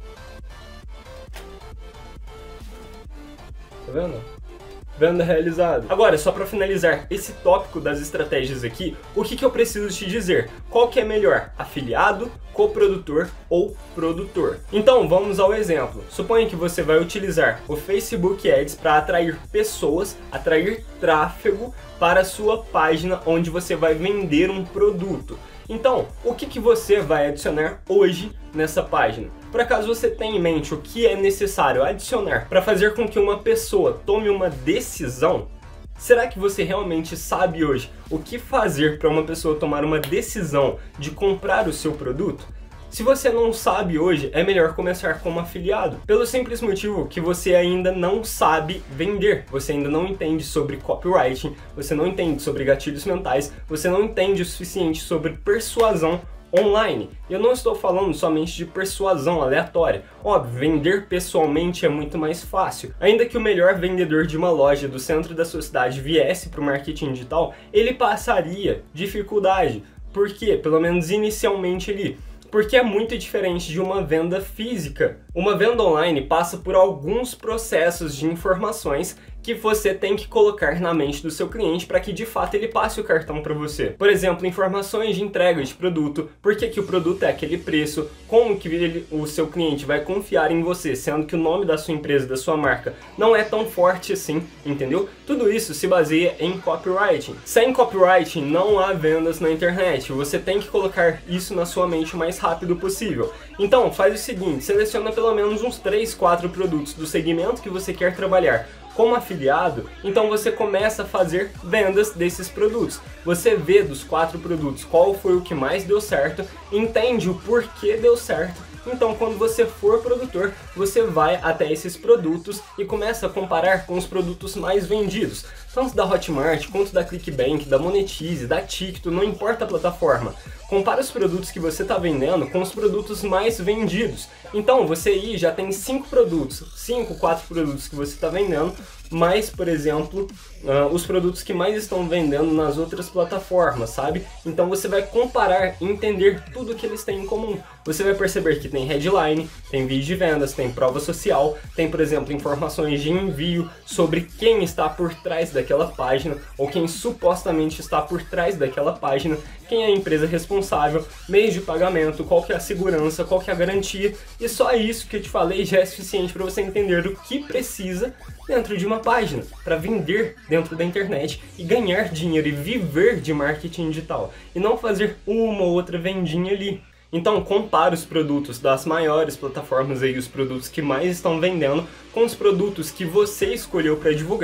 Tá vendo? Venda realizada. Agora, só para finalizar esse tópico das estratégias aqui, o que, que eu preciso te dizer? Qual que é melhor? Afiliado, coprodutor ou produtor? Então, vamos ao exemplo. Suponha que você vai utilizar o Facebook Ads para atrair pessoas, atrair tráfego para a sua página onde você vai vender um produto. Então, o que, que você vai adicionar hoje nessa página? Por acaso você tem em mente o que é necessário adicionar para fazer com que uma pessoa tome uma decisão? Será que você realmente sabe hoje o que fazer para uma pessoa tomar uma decisão de comprar o seu produto? Se você não sabe hoje, é melhor começar como afiliado, pelo simples motivo que você ainda não sabe vender, você ainda não entende sobre copywriting, você não entende sobre gatilhos mentais, você não entende o suficiente sobre persuasão online. Eu não estou falando somente de persuasão aleatória. Óbvio, vender pessoalmente é muito mais fácil. Ainda que o melhor vendedor de uma loja do centro da sua cidade viesse para o marketing digital, ele passaria dificuldade. Por quê? Pelo menos inicialmente ali. Porque é muito diferente de uma venda física. Uma venda online passa por alguns processos de informações que você tem que colocar na mente do seu cliente para que de fato ele passe o cartão para você. Por exemplo, informações de entrega de produto, por que que o produto é aquele preço, como que ele, o seu cliente vai confiar em você, sendo que o nome da sua empresa, da sua marca, não é tão forte assim, entendeu? Tudo isso se baseia em copywriting. Sem copywriting não há vendas na internet, você tem que colocar isso na sua mente o mais rápido possível. Então, faz o seguinte, seleciona pelo menos uns três, quatro produtos do segmento que você quer trabalhar. Como afiliado, então você começa a fazer vendas desses produtos. Você vê dos quatro produtos qual foi o que mais deu certo, entende o porquê deu certo. Então, quando você for produtor, você vai até esses produtos e começa a comparar com os produtos mais vendidos, tanto da Hotmart, quanto da Clickbank, da Monetize, da Ticto, não importa a plataforma. Compara os produtos que você está vendendo com os produtos mais vendidos. Então, você aí já tem cinco produtos, cinco, quatro produtos que você está vendendo, mais, por exemplo, uh, os produtos que mais estão vendendo nas outras plataformas, sabe? Então você vai comparar e entender tudo que eles têm em comum. Você vai perceber que tem headline, tem vídeo de vendas, tem prova social, tem, por exemplo, informações de envio sobre quem está por trás daquela página, ou quem supostamente está por trás daquela página, quem é a empresa responsável, meios de pagamento, qual que é a segurança, qual que é a garantia, e só isso que eu te falei já é suficiente para você entender o que precisa dentro de uma página, para vender dentro da internet e ganhar dinheiro e viver de marketing digital, e não fazer uma ou outra vendinha ali. Então compare os produtos das maiores plataformas aí, os produtos que mais estão vendendo, com os produtos que você escolheu para divulgar,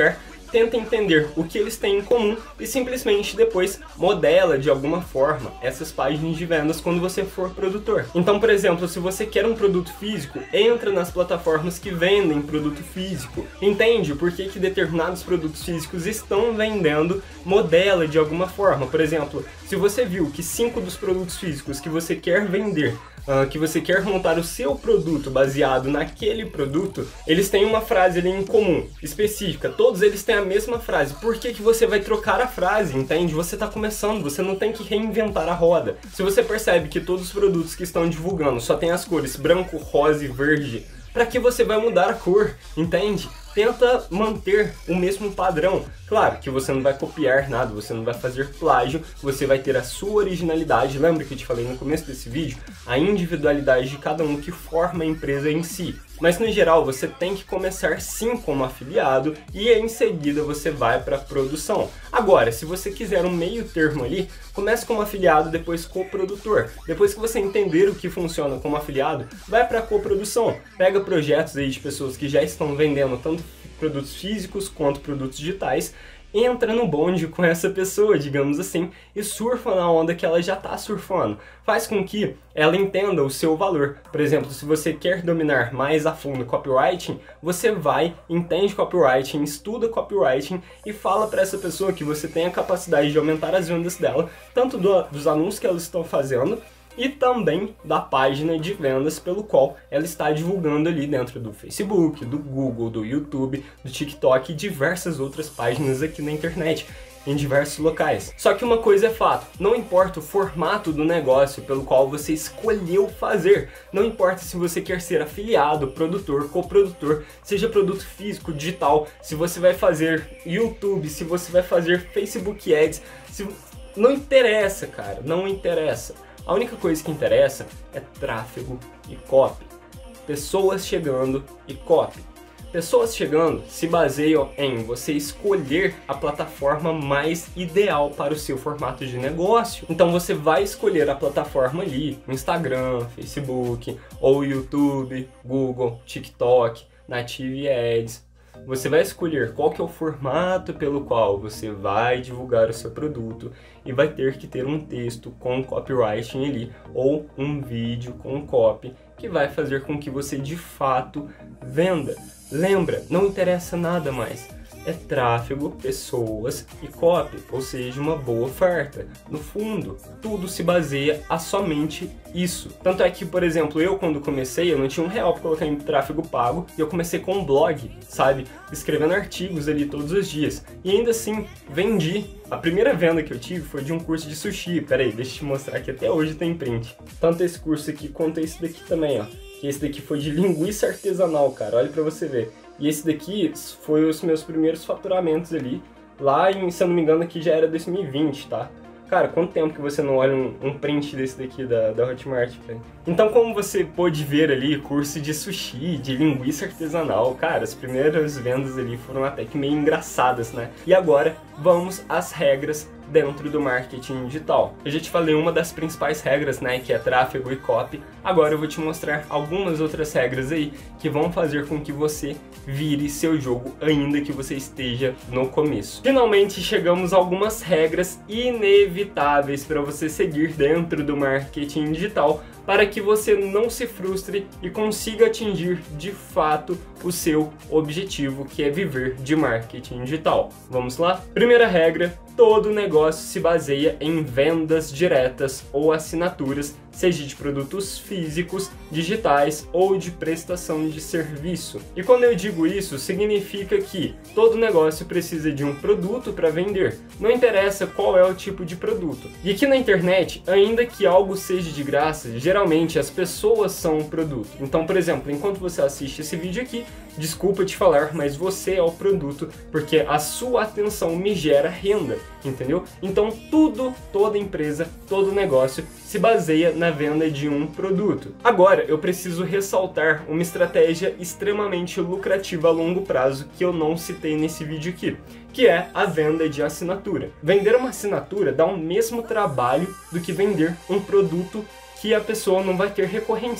tenta entender o que eles têm em comum e simplesmente depois modela de alguma forma essas páginas de vendas quando você for produtor. Então, por exemplo, se você quer um produto físico, entra nas plataformas que vendem produto físico, entende por que que determinados produtos físicos estão vendendo, modela de alguma forma. Por exemplo, se você viu que cinco dos produtos físicos que você quer vender, Uh, que você quer montar o seu produto baseado naquele produto, eles têm uma frase ali em comum, específica, todos eles têm a mesma frase. Por que que você vai trocar a frase, entende? Você está começando, você não tem que reinventar a roda. Se você percebe que todos os produtos que estão divulgando só tem as cores branco, rosa e verde, para que você vai mudar a cor, entende? Tenta manter o mesmo padrão. Claro que você não vai copiar nada, você não vai fazer plágio, você vai ter a sua originalidade. Lembra que eu te falei no começo desse vídeo? A individualidade de cada um que forma a empresa em si. Mas no geral você tem que começar sim como afiliado e em seguida você vai para a produção. Agora, se você quiser um meio termo ali, comece como afiliado, depois coprodutor. Depois que você entender o que funciona como afiliado, vai para a coprodução. Pega projetos aí de pessoas que já estão vendendo tanto produtos físicos quanto produtos digitais, entra no bonde com essa pessoa, digamos assim, e surfa na onda que ela já está surfando. Faz com que ela entenda o seu valor. Por exemplo, se você quer dominar mais a fundo copywriting, você vai, entende copywriting, estuda copywriting e fala para essa pessoa que você tem a capacidade de aumentar as vendas dela, tanto do, dos anúncios que elas estão fazendo, e também da página de vendas pelo qual ela está divulgando ali dentro do Facebook, do Google, do YouTube, do TikTok e diversas outras páginas aqui na internet, em diversos locais. Só que uma coisa é fato, não importa o formato do negócio pelo qual você escolheu fazer, não importa se você quer ser afiliado, produtor, coprodutor, seja produto físico, digital, se você vai fazer YouTube, se você vai fazer Facebook Ads, se... não interessa, cara, não interessa. A única coisa que interessa é tráfego e copy. Pessoas chegando e copy. Pessoas chegando se baseiam em você escolher a plataforma mais ideal para o seu formato de negócio. Então você vai escolher a plataforma ali, Instagram, Facebook, ou YouTube, Google, TikTok, Native Ads. Você vai escolher qual que é o formato pelo qual você vai divulgar o seu produto e vai ter que ter um texto com copywriting ali ou um vídeo com copy que vai fazer com que você de fato venda. Lembra, não interessa nada mais. É tráfego, pessoas e copy, ou seja, uma boa oferta. No fundo, tudo se baseia a somente isso. Tanto é que, por exemplo, eu quando comecei, eu não tinha um real para colocar em tráfego pago e eu comecei com um blog, sabe? Escrevendo artigos ali todos os dias. E ainda assim, vendi. A primeira venda que eu tive foi de um curso de sushi. Pera aí, deixa eu te mostrar que até hoje tem print. Tanto esse curso aqui quanto esse daqui também, ó. Que esse daqui foi de linguiça artesanal, cara. Olha pra você ver. E esse daqui foi os meus primeiros faturamentos ali. Lá em, se eu não me engano, aqui já era dois mil e vinte, tá? Cara, quanto tempo que você não olha um, um print desse daqui da, da Hotmart, velho? Então, como você pôde ver ali, curso de sushi, de linguiça artesanal, cara, as primeiras vendas ali foram até que meio engraçadas, né? E agora, vamos às regras dentro do marketing digital. Eu já te falei uma das principais regras, né, que é tráfego e copy. Agora eu vou te mostrar algumas outras regras aí que vão fazer com que você vire seu jogo ainda que você esteja no começo. Finalmente chegamos a algumas regras inevitáveis para você seguir dentro do marketing digital para que você não se frustre e consiga atingir de fato o seu objetivo, que é viver de marketing digital. Vamos lá? Primeira regra: todo negócio se baseia em vendas diretas ou assinaturas, seja de produtos físicos, digitais ou de prestação de serviço. E quando eu digo isso, significa que todo negócio precisa de um produto para vender, não interessa qual é o tipo de produto. E aqui na internet, ainda que algo seja de graça, geralmente as pessoas são o produto. Então, por exemplo, enquanto você assiste esse vídeo aqui, desculpa te falar, mas você é o produto, porque a sua atenção me gera renda, entendeu? Então tudo, toda empresa, todo negócio se baseia na venda de um produto. Agora, eu preciso ressaltar uma estratégia extremamente lucrativa a longo prazo que eu não citei nesse vídeo aqui, que é a venda de assinatura. Vender uma assinatura dá o mesmo trabalho do que vender um produto que a pessoa não vai ter recorrência.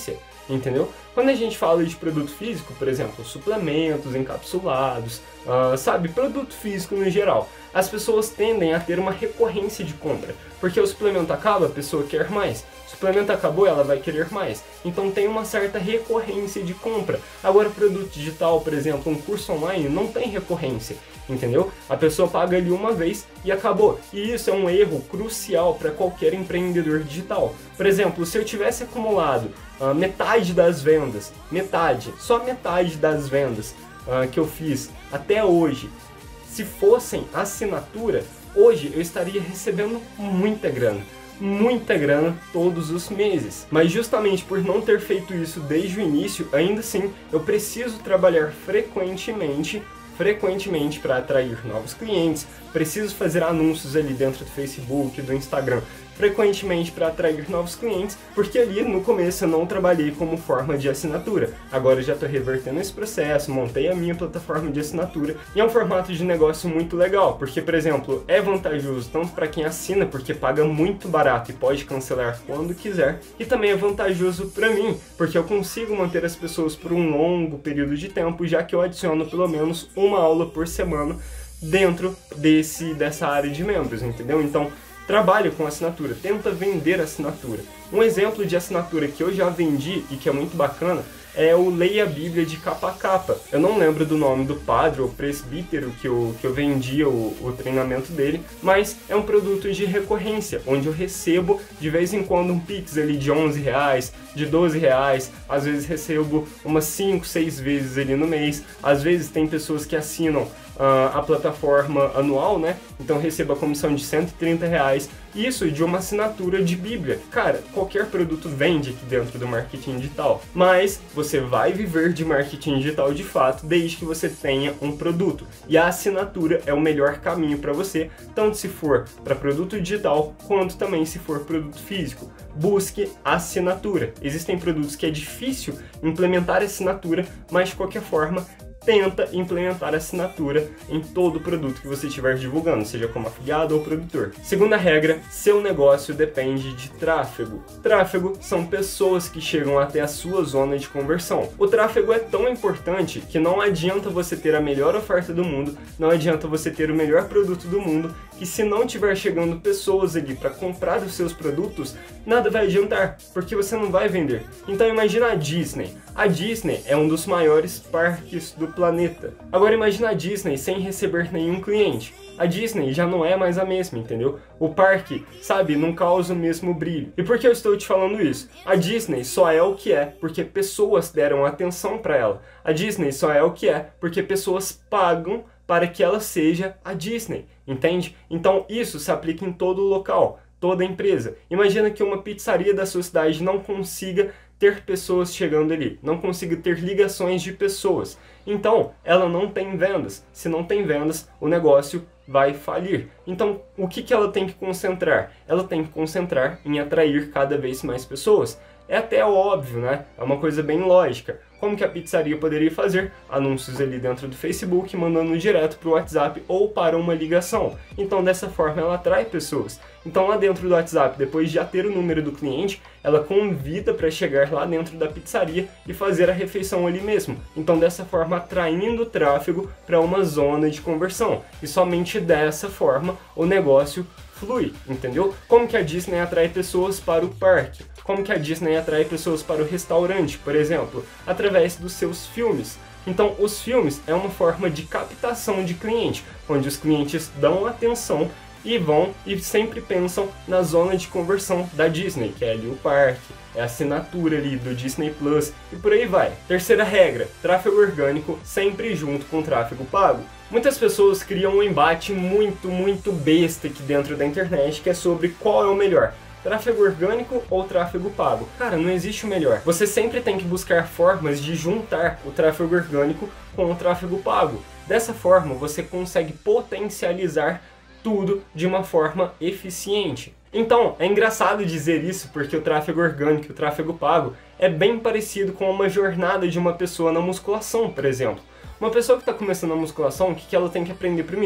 entendeu? Quando a gente fala de produto físico, por exemplo, suplementos, encapsulados, uh, sabe, produto físico no geral, as pessoas tendem a ter uma recorrência de compra, porque o suplemento acaba, a pessoa quer mais. O suplemento acabou, ela vai querer mais. Então tem uma certa recorrência de compra. Agora, produto digital, por exemplo, um curso online, não tem recorrência, entendeu? A pessoa paga ali uma vez e acabou. E isso é um erro crucial para qualquer empreendedor digital. Por exemplo, se eu tivesse acumulado uh, metade das vendas, metade, só metade das vendas uh, que eu fiz até hoje, se fossem assinatura, hoje eu estaria recebendo muita grana. Muita grana todos os meses. Mas justamente por não ter feito isso desde o início, ainda assim eu preciso trabalhar frequentemente frequentemente para atrair novos clientes, preciso fazer anúncios ali dentro do Facebook, do Instagram, frequentemente para atrair novos clientes, porque ali no começo eu não trabalhei como forma de assinatura. Agora eu já estou revertendo esse processo, montei a minha plataforma de assinatura e é um formato de negócio muito legal, porque, por exemplo, é vantajoso tanto para quem assina, porque paga muito barato e pode cancelar quando quiser, e também é vantajoso para mim, porque eu consigo manter as pessoas por um longo período de tempo, já que eu adiciono pelo menos uma aula por semana dentro desse, dessa área de membros, entendeu? Então, trabalhe com assinatura, tenta vender assinatura. Um exemplo de assinatura que eu já vendi e que é muito bacana é o Leia a Bíblia de capa a capa. Eu não lembro do nome do padre ou presbítero que eu, que eu vendia o, o treinamento dele, mas é um produto de recorrência, onde eu recebo de vez em quando um Pix ali de onze reais, de doze reais, às vezes recebo umas cinco, seis vezes ali no mês, às vezes tem pessoas que assinam Uh, a plataforma anual, né? Então receba a comissão de cento e trinta reais, isso de uma assinatura de Bíblia. Cara, qualquer produto vende aqui dentro do marketing digital, mas você vai viver de marketing digital de fato desde que você tenha um produto. E a assinatura é o melhor caminho para você, tanto se for para produto digital, quanto também se for produto físico. Busque assinatura. Existem produtos que é difícil implementar assinatura, mas de qualquer forma, tenta implementar assinatura em todo produto que você estiver divulgando, seja como afiliado ou produtor. Segunda regra, seu negócio depende de tráfego. Tráfego são pessoas que chegam até a sua zona de conversão. O tráfego é tão importante que não adianta você ter a melhor oferta do mundo, não adianta você ter o melhor produto do mundo, que se não tiver chegando pessoas ali para comprar os seus produtos, nada vai adiantar, porque você não vai vender. Então imagina a Disney. A Disney é um dos maiores parques do planeta. Agora imagina a Disney sem receber nenhum cliente. A Disney já não é mais a mesma, entendeu? O parque, sabe, não causa o mesmo brilho. E por que eu estou te falando isso? A Disney só é o que é porque pessoas deram atenção para ela. A Disney só é o que é porque pessoas pagam para que ela seja a Disney, entende? Então isso se aplica em todo o local, toda empresa. Imagina que uma pizzaria da sua cidade não consiga ter pessoas chegando ali, não consiga ter ligações de pessoas. Então, ela não tem vendas. Se não tem vendas, o negócio vai falir. Então, o que que ela tem que concentrar? Ela tem que concentrar em atrair cada vez mais pessoas. É até óbvio, né? É uma coisa bem lógica. Como que a pizzaria poderia fazer? Anúncios ali dentro do Facebook, mandando direto para o WhatsApp ou para uma ligação. Então, dessa forma, ela atrai pessoas. Então, lá dentro do WhatsApp, depois de já ter o número do cliente, ela convida para chegar lá dentro da pizzaria e fazer a refeição ali mesmo. Então, dessa forma, atraindo o tráfego para uma zona de conversão. E somente dessa forma, o negócio flui, entendeu? Como que a Disney atrai pessoas para o parque? Como que a Disney atrai pessoas para o restaurante, por exemplo? Através dos seus filmes. Então, os filmes é uma forma de captação de cliente, onde os clientes dão atenção e vão e sempre pensam na zona de conversão da Disney, que é ali o parque, é a assinatura ali do Disney Plus e por aí vai. Terceira regra, tráfego orgânico sempre junto com tráfego pago. Muitas pessoas criam um embate muito, muito besta aqui dentro da internet, que é sobre qual é o melhor. Tráfego orgânico ou tráfego pago? Cara, não existe o melhor. Você sempre tem que buscar formas de juntar o tráfego orgânico com o tráfego pago. Dessa forma, você consegue potencializar tudo de uma forma eficiente. Então, é engraçado dizer isso porque o tráfego orgânico e o tráfego pago é bem parecido com uma jornada de uma pessoa na musculação, por exemplo. Uma pessoa que está começando a musculação, o que ela tem que aprender primeiro?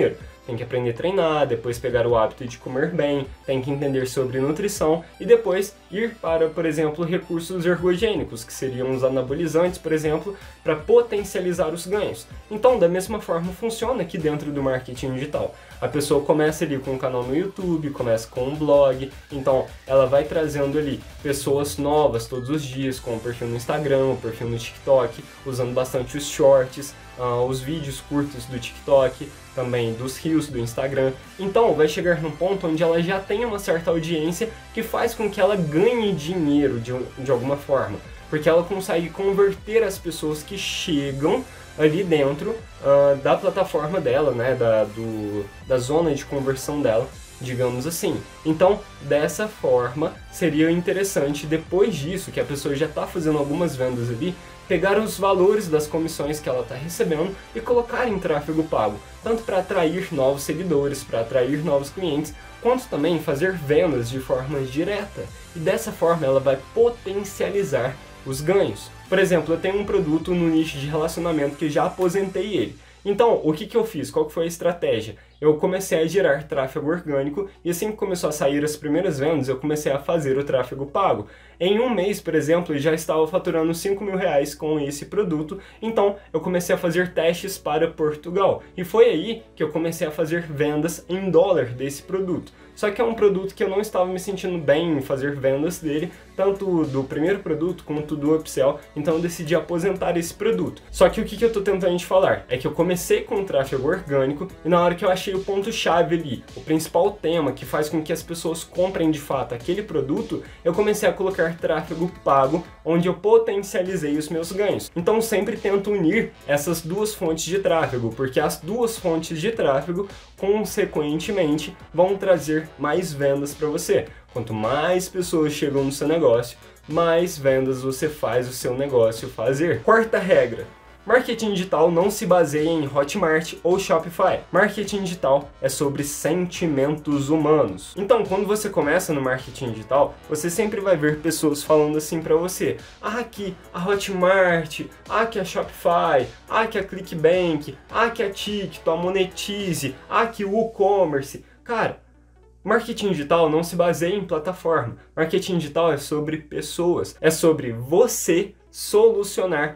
tem que aprender a treinar, depois pegar o hábito de comer bem, tem que entender sobre nutrição e depois ir para, por exemplo, recursos ergogênicos, que seriam os anabolizantes, por exemplo, para potencializar os ganhos. Então, da mesma forma funciona aqui dentro do marketing digital. A pessoa começa ali com um canal no YouTube, começa com um blog, então ela vai trazendo ali pessoas novas todos os dias, com o perfil no Instagram, o perfil no TikTok, usando bastante os shorts, uh, os vídeos curtos do TikTok, também dos Reels do Instagram. Então vai chegar num ponto onde ela já tem uma certa audiência que faz com que ela ganhe dinheiro de, de alguma forma, porque ela consegue converter as pessoas que chegam ali dentro uh, da plataforma dela, né, da, do, da zona de conversão dela, digamos assim. Então, dessa forma, seria interessante, depois disso, que a pessoa já está fazendo algumas vendas ali, pegar os valores das comissões que ela está recebendo e colocar em tráfego pago, tanto para atrair novos seguidores, para atrair novos clientes, quanto também fazer vendas de forma direta. E dessa forma ela vai potencializar os ganhos. Por exemplo, eu tenho um produto no nicho de relacionamento que já aposentei ele. Então, o que que eu fiz? Qual que foi a estratégia? Eu comecei a gerar tráfego orgânico e assim que começou a sair as primeiras vendas, eu comecei a fazer o tráfego pago. Em um mês, por exemplo, eu já estava faturando cinco mil reais com esse produto, então eu comecei a fazer testes para Portugal. E foi aí que eu comecei a fazer vendas em dólar desse produto. Só que é um produto que eu não estava me sentindo bem em fazer vendas dele, tanto do primeiro produto quanto do upsell, então eu decidi aposentar esse produto. Só que o que que eu estou tentando te falar? É que eu comecei com o tráfego orgânico e na hora que eu achei o ponto-chave ali, o principal tema que faz com que as pessoas comprem de fato aquele produto, eu comecei a colocar tráfego pago, onde eu potencializei os meus ganhos. Então sempre tento unir essas duas fontes de tráfego, porque as duas fontes de tráfego, consequentemente, vão trazer mais vendas para você. Quanto mais pessoas chegam no seu negócio, mais vendas você faz o seu negócio fazer. Quarta regra: marketing digital não se baseia em Hotmart ou Shopify. Marketing digital é sobre sentimentos humanos. Então, quando você começa no marketing digital, você sempre vai ver pessoas falando assim pra você: ah, que a Hotmart, ah, que a Shopify, ah, que a ClickBank, ah, que a TikTok, a Monetize, ah, que o WooCommerce. Cara, marketing digital não se baseia em plataforma. Marketing digital é sobre pessoas. É sobre você solucionar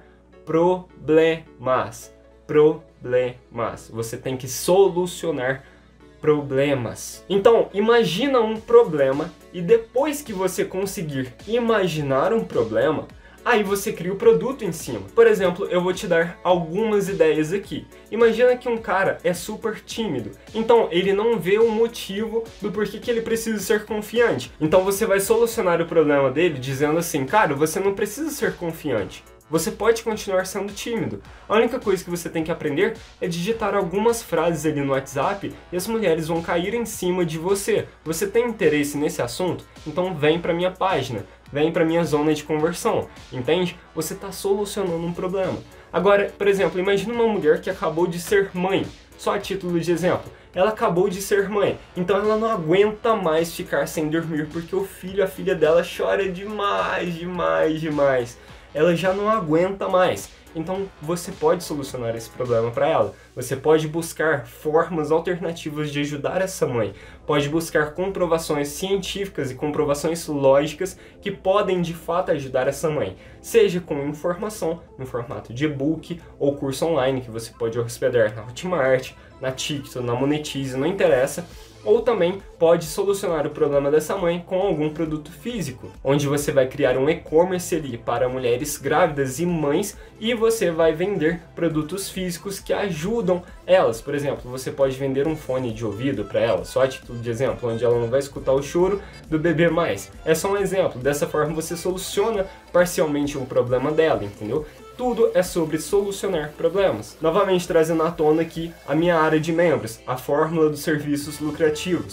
problemas. Problemas. Você tem que solucionar problemas. Então, imagina um problema e depois que você conseguir imaginar um problema, aí você cria o produto em cima. Por exemplo, eu vou te dar algumas ideias aqui. Imagina que um cara é super tímido, então ele não vê o motivo do porquê que ele precisa ser confiante. Então você vai solucionar o problema dele dizendo assim: cara, você não precisa ser confiante. Você pode continuar sendo tímido. A única coisa que você tem que aprender é digitar algumas frases ali no WhatsApp e as mulheres vão cair em cima de você. Você tem interesse nesse assunto? Então vem para minha página, vem para minha zona de conversão, entende? Você está solucionando um problema. Agora, por exemplo, imagina uma mulher que acabou de ser mãe, só a título de exemplo. Ela acabou de ser mãe, então ela não aguenta mais ficar sem dormir porque o filho, a filha dela chora demais, demais, demais. Ela já não aguenta mais. Então você pode solucionar esse problema para ela. Você pode buscar formas alternativas de ajudar essa mãe. Pode buscar comprovações científicas e comprovações lógicas que podem de fato ajudar essa mãe. Seja com informação no formato de e-book ou curso online que você pode hospedar na Hotmart, na TikTok, na Monetize, não interessa. Ou também pode solucionar o problema dessa mãe com algum produto físico, onde você vai criar um e-commerce ali para mulheres grávidas e mães e você vai vender produtos físicos que ajudam elas. Por exemplo, você pode vender um fone de ouvido para ela, só a título de exemplo, onde ela não vai escutar o choro do bebê mais. É só um exemplo. Dessa forma você soluciona parcialmente um problema dela, entendeu? Tudo é sobre solucionar problemas. Novamente trazendo à tona aqui a minha área de membros, a fórmula dos serviços lucrativos.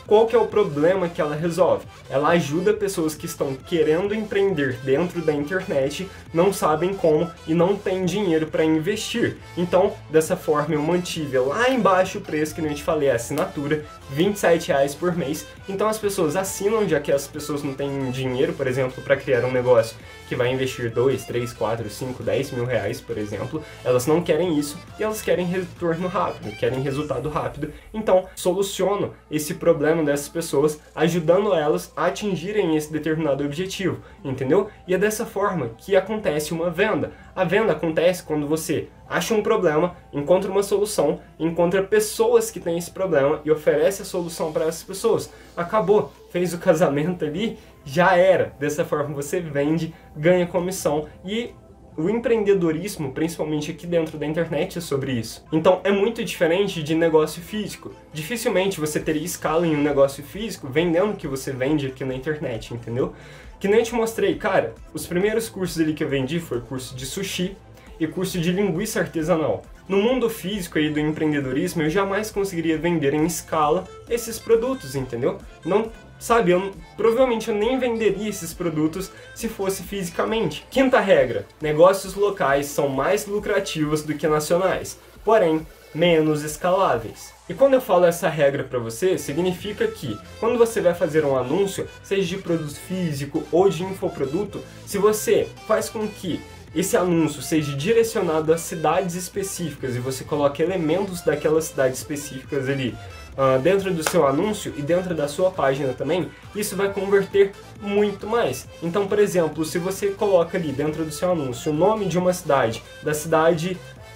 qual que é o problema que ela resolve? Ela ajuda pessoas que estão querendo empreender dentro da internet, não sabem como e não têm dinheiro para investir. Então, dessa forma eu mantive lá embaixo o preço que eu te falei, a assinatura, vinte e sete reais por mês. Então as pessoas assinam, já que as pessoas não têm dinheiro, por exemplo, para criar um negócio que vai investir dois, três, quatro, cinco, dez mil reais, por exemplo. Elas não querem isso e elas querem retorno rápido, querem resultado rápido. Então, soluciono esse problema dessas pessoas, ajudando elas a atingirem esse determinado objetivo, entendeu? E é dessa forma que acontece uma venda. A venda acontece quando você acha um problema, encontra uma solução, encontra pessoas que têm esse problema e oferece a solução para essas pessoas. Acabou, fez o casamento ali, já era. Dessa forma você vende, ganha comissão e o empreendedorismo, principalmente aqui dentro da internet, é sobre isso. Então é muito diferente de negócio físico. Dificilmente você teria escala em um negócio físico vendendo o que você vende aqui na internet, entendeu? Que nem eu te mostrei, cara, os primeiros cursos ali que eu vendi foi curso de sushi e curso de linguiça artesanal. No mundo físico aí do empreendedorismo, eu jamais conseguiria vender em escala esses produtos, entendeu? Não, sabe, eu, provavelmente eu nem venderia esses produtos se fosse fisicamente. Quinta regra, negócios locais são mais lucrativos do que nacionais, porém, menos escaláveis. E quando eu falo essa regra para você, significa que quando você vai fazer um anúncio, seja de produto físico ou de infoproduto, se você faz com que esse anúncio seja direcionado a cidades específicas e você coloca elementos daquelas cidades específicas ali uh, dentro do seu anúncio e dentro da sua página também, isso vai converter muito mais. Então, por exemplo, se você coloca ali dentro do seu anúncio o nome de uma cidade, da cidade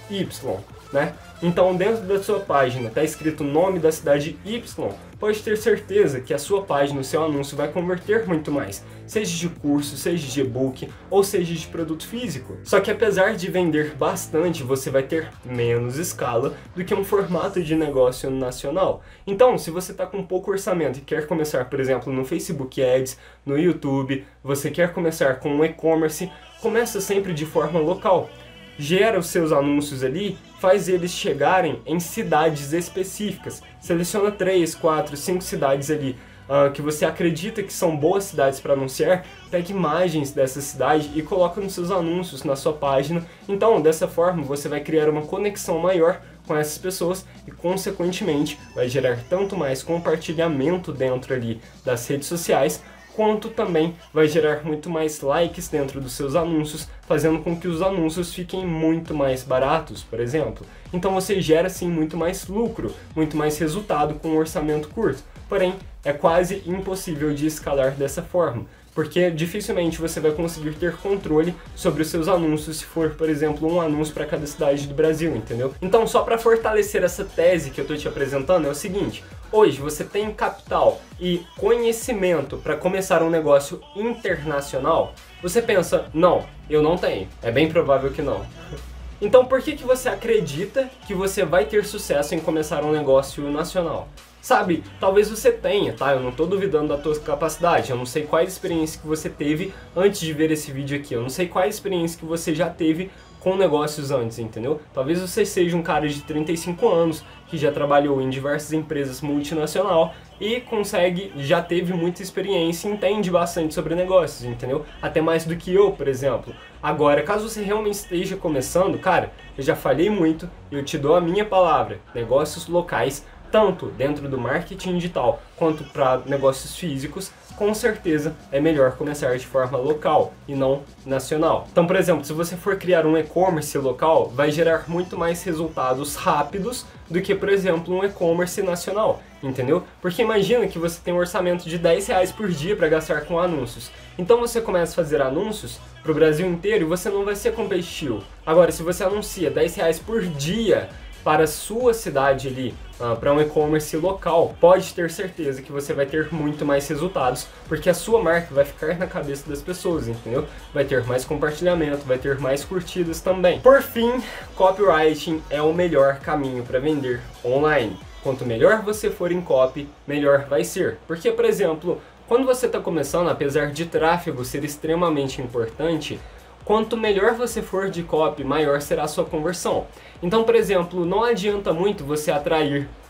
Y, né? Então, dentro da sua página está escrito o nome da cidade Y, pode ter certeza que a sua página, o seu anúncio vai converter muito mais, seja de curso, seja de e-book ou seja de produto físico. Só que apesar de vender bastante, você vai ter menos escala do que um formato de negócio nacional. Então, se você está com pouco orçamento e quer começar, por exemplo, no Facebook Ads, no YouTube, você quer começar com um e-commerce, começa sempre de forma local. Gera os seus anúncios ali, faz eles chegarem em cidades específicas. Seleciona três, quatro, cinco cidades ali uh, que você acredita que são boas cidades para anunciar, pega imagens dessa cidade e coloca nos seus anúncios, na sua página. Então, dessa forma, você vai criar uma conexão maior com essas pessoas e, consequentemente, vai gerar tanto mais compartilhamento dentro ali das redes sociais, quanto também vai gerar muito mais likes dentro dos seus anúncios, fazendo com que os anúncios fiquem muito mais baratos, por exemplo. Então você gera sim muito mais lucro, muito mais resultado com um orçamento curto. Porém, é quase impossível de escalar dessa forma, porque dificilmente você vai conseguir ter controle sobre os seus anúncios se for, por exemplo, um anúncio para cada cidade do Brasil, entendeu? Então, só para fortalecer essa tese que eu estou te apresentando, é o seguinte: hoje você tem capital e conhecimento para começar um negócio internacional? Você pensa, não, eu não tenho. É bem provável que não. Então, por que que você acredita que você vai ter sucesso em começar um negócio nacional? Sabe, talvez você tenha, tá? Eu não tô duvidando da tua capacidade, eu não sei quais experiências que você teve antes de ver esse vídeo aqui, eu não sei quais experiências que você já teve com negócios antes, entendeu? Talvez você seja um cara de trinta e cinco anos, que já trabalhou em diversas empresas multinacional e consegue, já teve muita experiência e entende bastante sobre negócios, entendeu? Até mais do que eu, por exemplo. Agora, caso você realmente esteja começando, cara, eu já falei muito, eu te dou a minha palavra, negócios locais, tanto dentro do marketing digital quanto para negócios físicos, com certeza é melhor começar de forma local e não nacional. Então, por exemplo, se você for criar um e-commerce local, vai gerar muito mais resultados rápidos do que, por exemplo, um e-commerce nacional, entendeu? Porque imagina que você tem um orçamento de dez reais por dia para gastar com anúncios. Então você começa a fazer anúncios para o Brasil inteiro e você não vai ser competitivo. Agora, se você anuncia dez reais por dia para a sua cidade ali, uh, para um e-commerce local, pode ter certeza que você vai ter muito mais resultados, porque a sua marca vai ficar na cabeça das pessoas, entendeu? Vai ter mais compartilhamento, vai ter mais curtidas também. Por fim, copywriting é o melhor caminho para vender online. Quanto melhor você for em copy, melhor vai ser. Porque, por exemplo, quando você está começando, apesar de tráfego ser extremamente importante, quanto melhor você for de copy, maior será a sua conversão. Então, por exemplo, não adianta muito você atrair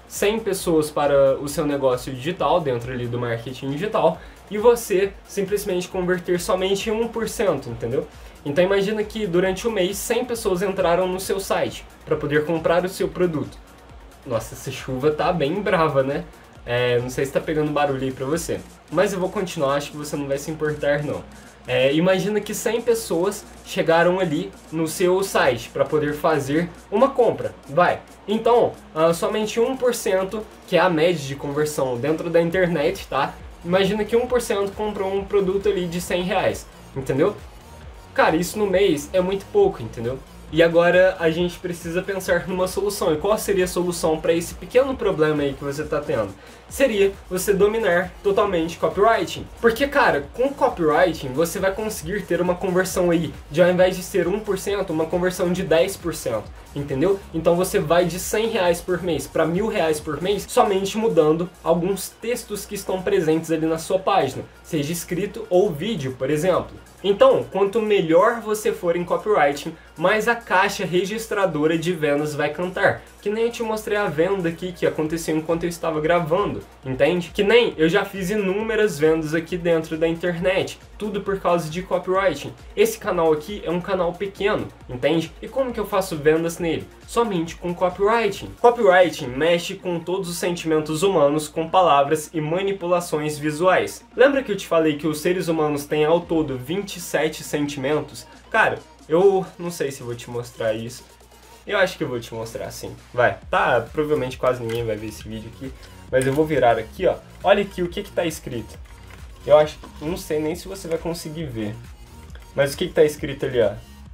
cem pessoas para o seu negócio digital, dentro ali do marketing digital, e você simplesmente converter somente um por cento, entendeu? Então imagina que durante o mês cem pessoas entraram no seu site para poder comprar o seu produto. Nossa, essa chuva tá bem brava, né? É, não sei se tá pegando barulho aí pra você, mas eu vou continuar, acho que você não vai se importar não. É, imagina que cem pessoas chegaram ali no seu site para poder fazer uma compra, vai. Então, uh, somente um por cento, que é a média de conversão dentro da internet, tá? Imagina que um por cento comprou um produto ali de cem reais, entendeu? Cara, isso no mês é muito pouco, entendeu? E agora a gente precisa pensar numa solução. E qual seria a solução para esse pequeno problema aí que você está tendo? Seria você dominar totalmente copywriting. Porque, cara, com copywriting você vai conseguir ter uma conversão aí de, ao invés de ser um por cento, uma conversão de dez por cento. Entendeu? Então você vai de cem reais por mês para mil reais por mês somente mudando alguns textos que estão presentes ali na sua página, seja escrito ou vídeo, por exemplo. Então, quanto melhor você for em copywriting, mais a caixa registradora de vendas vai cantar. Que nem eu te mostrei a venda aqui que aconteceu enquanto eu estava gravando, entende? Que nem eu já fiz inúmeras vendas aqui dentro da internet, tudo por causa de copywriting. Esse canal aqui é um canal pequeno, entende? E como que eu faço vendas nele? Somente com copywriting. Copywriting mexe com todos os sentimentos humanos com palavras e manipulações visuais. Lembra que eu te falei que os seres humanos têm ao todo vinte e sete sentimentos? Cara, eu não sei se vou te mostrar isso. Eu acho que eu vou te mostrar sim. Vai, tá, provavelmente quase ninguém vai ver esse vídeo aqui, mas eu vou virar aqui, ó. Olha aqui o que que tá escrito. Eu acho, não sei nem se você vai conseguir ver. Mas o que que tá escrito ali, ó?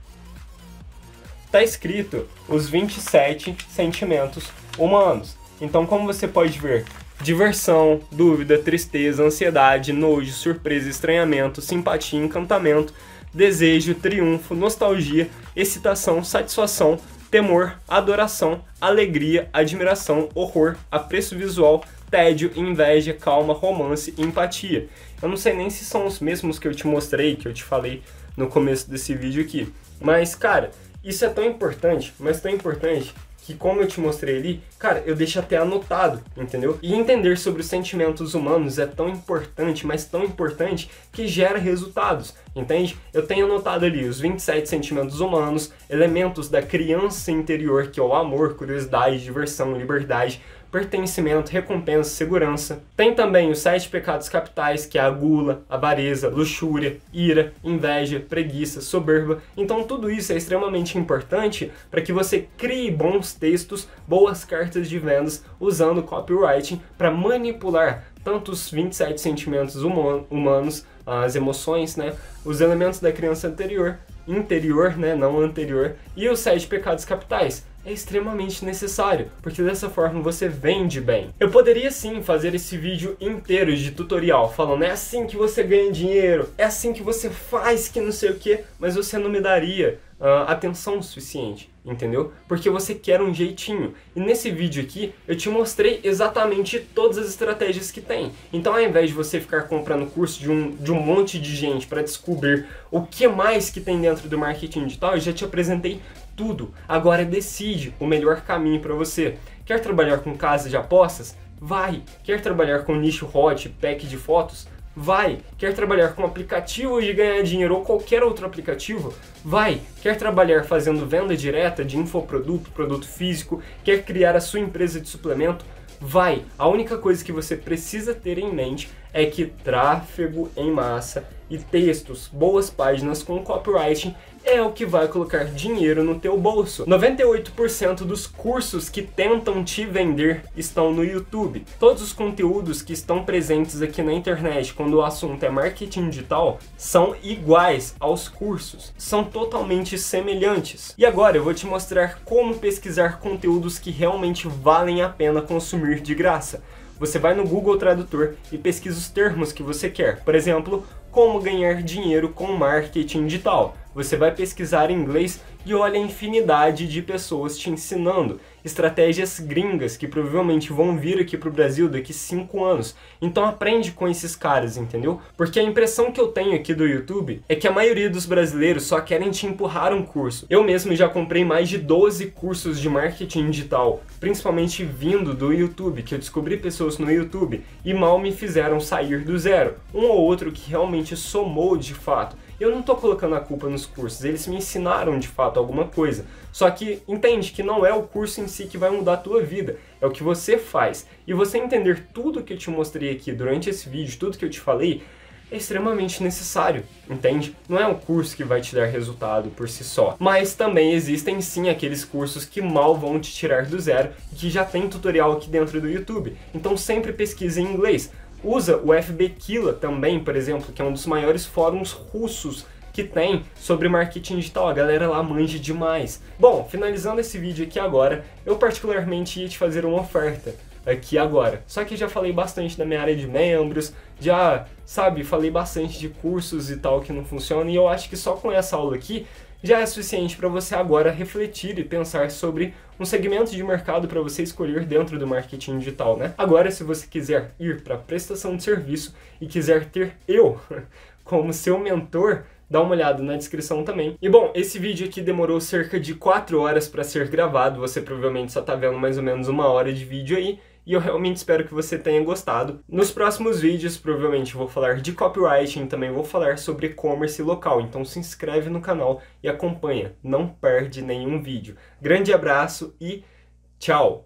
Tá escrito os vinte e sete sentimentos humanos. Então, como você pode ver, diversão, dúvida, tristeza, ansiedade, nojo, surpresa, estranhamento, simpatia, encantamento, desejo, triunfo, nostalgia, excitação, satisfação, temor, adoração, alegria, admiração, horror, apreço visual, tédio, inveja, calma, romance e empatia. Eu não sei nem se são os mesmos que eu te mostrei, que eu te falei no começo desse vídeo aqui. Mas, cara, isso é tão importante, mas tão importante, que como eu te mostrei ali, cara, eu deixo até anotado, entendeu? E entender sobre os sentimentos humanos é tão importante, mas tão importante, que gera resultados, entende? Eu tenho anotado ali os vinte e sete sentimentos humanos, elementos da criança interior, que é o amor, curiosidade, diversão, liberdade, pertencimento, recompensa, segurança. Tem também os sete pecados capitais, que é a gula, avareza, luxúria, ira, inveja, preguiça, soberba. Então tudo isso é extremamente importante para que você crie bons textos, boas cartas de vendas, usando copywriting para manipular tanto os vinte e sete sentimentos human humanos, as emoções, né, os elementos da criança anterior, interior, né, não anterior, e os sete pecados capitais. É extremamente necessário, porque dessa forma você vende bem. Eu poderia sim fazer esse vídeo inteiro de tutorial, falando é assim que você ganha dinheiro, é assim que você faz que não sei o que, mas você não me daria uh, atenção suficiente, entendeu? Porque você quer um jeitinho. E nesse vídeo aqui, eu te mostrei exatamente todas as estratégias que tem. Então ao invés de você ficar comprando curso de um, de um monte de gente para descobrir o que mais que tem dentro do marketing digital, eu já te apresentei tudo. Agora decide o melhor caminho para você. Quer trabalhar com casa de apostas? Vai. Quer trabalhar com nicho hot, pack de fotos? Vai. Quer trabalhar com aplicativo de ganhar dinheiro ou qualquer outro aplicativo? Vai. Quer trabalhar fazendo venda direta de infoproduto, produto físico? Quer criar a sua empresa de suplemento? Vai. A única coisa que você precisa ter em mente é que tráfego em massa e textos, boas páginas com copywriting é o que vai colocar dinheiro no teu bolso. noventa e oito por cento dos cursos que tentam te vender estão no YouTube. Todos os conteúdos que estão presentes aqui na internet quando o assunto é marketing digital são iguais aos cursos, são totalmente semelhantes. E agora eu vou te mostrar como pesquisar conteúdos que realmente valem a pena consumir de graça. Você vai no Google Tradutor e pesquisa os termos que você quer. Por exemplo, como ganhar dinheiro com marketing digital. Você vai pesquisar em inglês e olha a infinidade de pessoas te ensinando estratégias gringas que provavelmente vão vir aqui pro Brasil daqui cinco anos. Então aprende com esses caras, entendeu? Porque a impressão que eu tenho aqui do YouTube é que a maioria dos brasileiros só querem te empurrar um curso. Eu mesmo já comprei mais de doze cursos de marketing digital, principalmente vindo do YouTube, que eu descobri pessoas no YouTube e mal me fizeram sair do zero. Um ou outro que realmente somou de fato. Eu não tô colocando a culpa nos cursos, eles me ensinaram de fato alguma coisa. Só que entende que não é o curso em si que vai mudar a tua vida, é o que você faz. E você entender tudo que eu te mostrei aqui durante esse vídeo, tudo que eu te falei, é extremamente necessário, entende? Não é um curso que vai te dar resultado por si só. Mas também existem sim aqueles cursos que mal vão te tirar do zero e que já tem tutorial aqui dentro do YouTube. Então sempre pesquise em inglês. Usa o F B Killa também, por exemplo, que é um dos maiores fóruns russos que tem sobre marketing digital. A galera lá manja demais. Bom, finalizando esse vídeo aqui agora, eu particularmente ia te fazer uma oferta aqui agora. Só que já falei bastante da minha área de membros, já, sabe, falei bastante de cursos e tal que não funcionam, e eu acho que só com essa aula aqui já é suficiente para você agora refletir e pensar sobre um segmento de mercado para você escolher dentro do marketing digital, né? Agora, se você quiser ir para prestação de serviço e quiser ter eu como seu mentor, dá uma olhada na descrição também. E bom, esse vídeo aqui demorou cerca de quatro horas para ser gravado, você provavelmente só tá vendo mais ou menos uma hora de vídeo aí, e eu realmente espero que você tenha gostado. Nos próximos vídeos, provavelmente vou falar de copywriting, também vou falar sobre e-commerce local, então se inscreve no canal e acompanha, não perde nenhum vídeo. Grande abraço e tchau!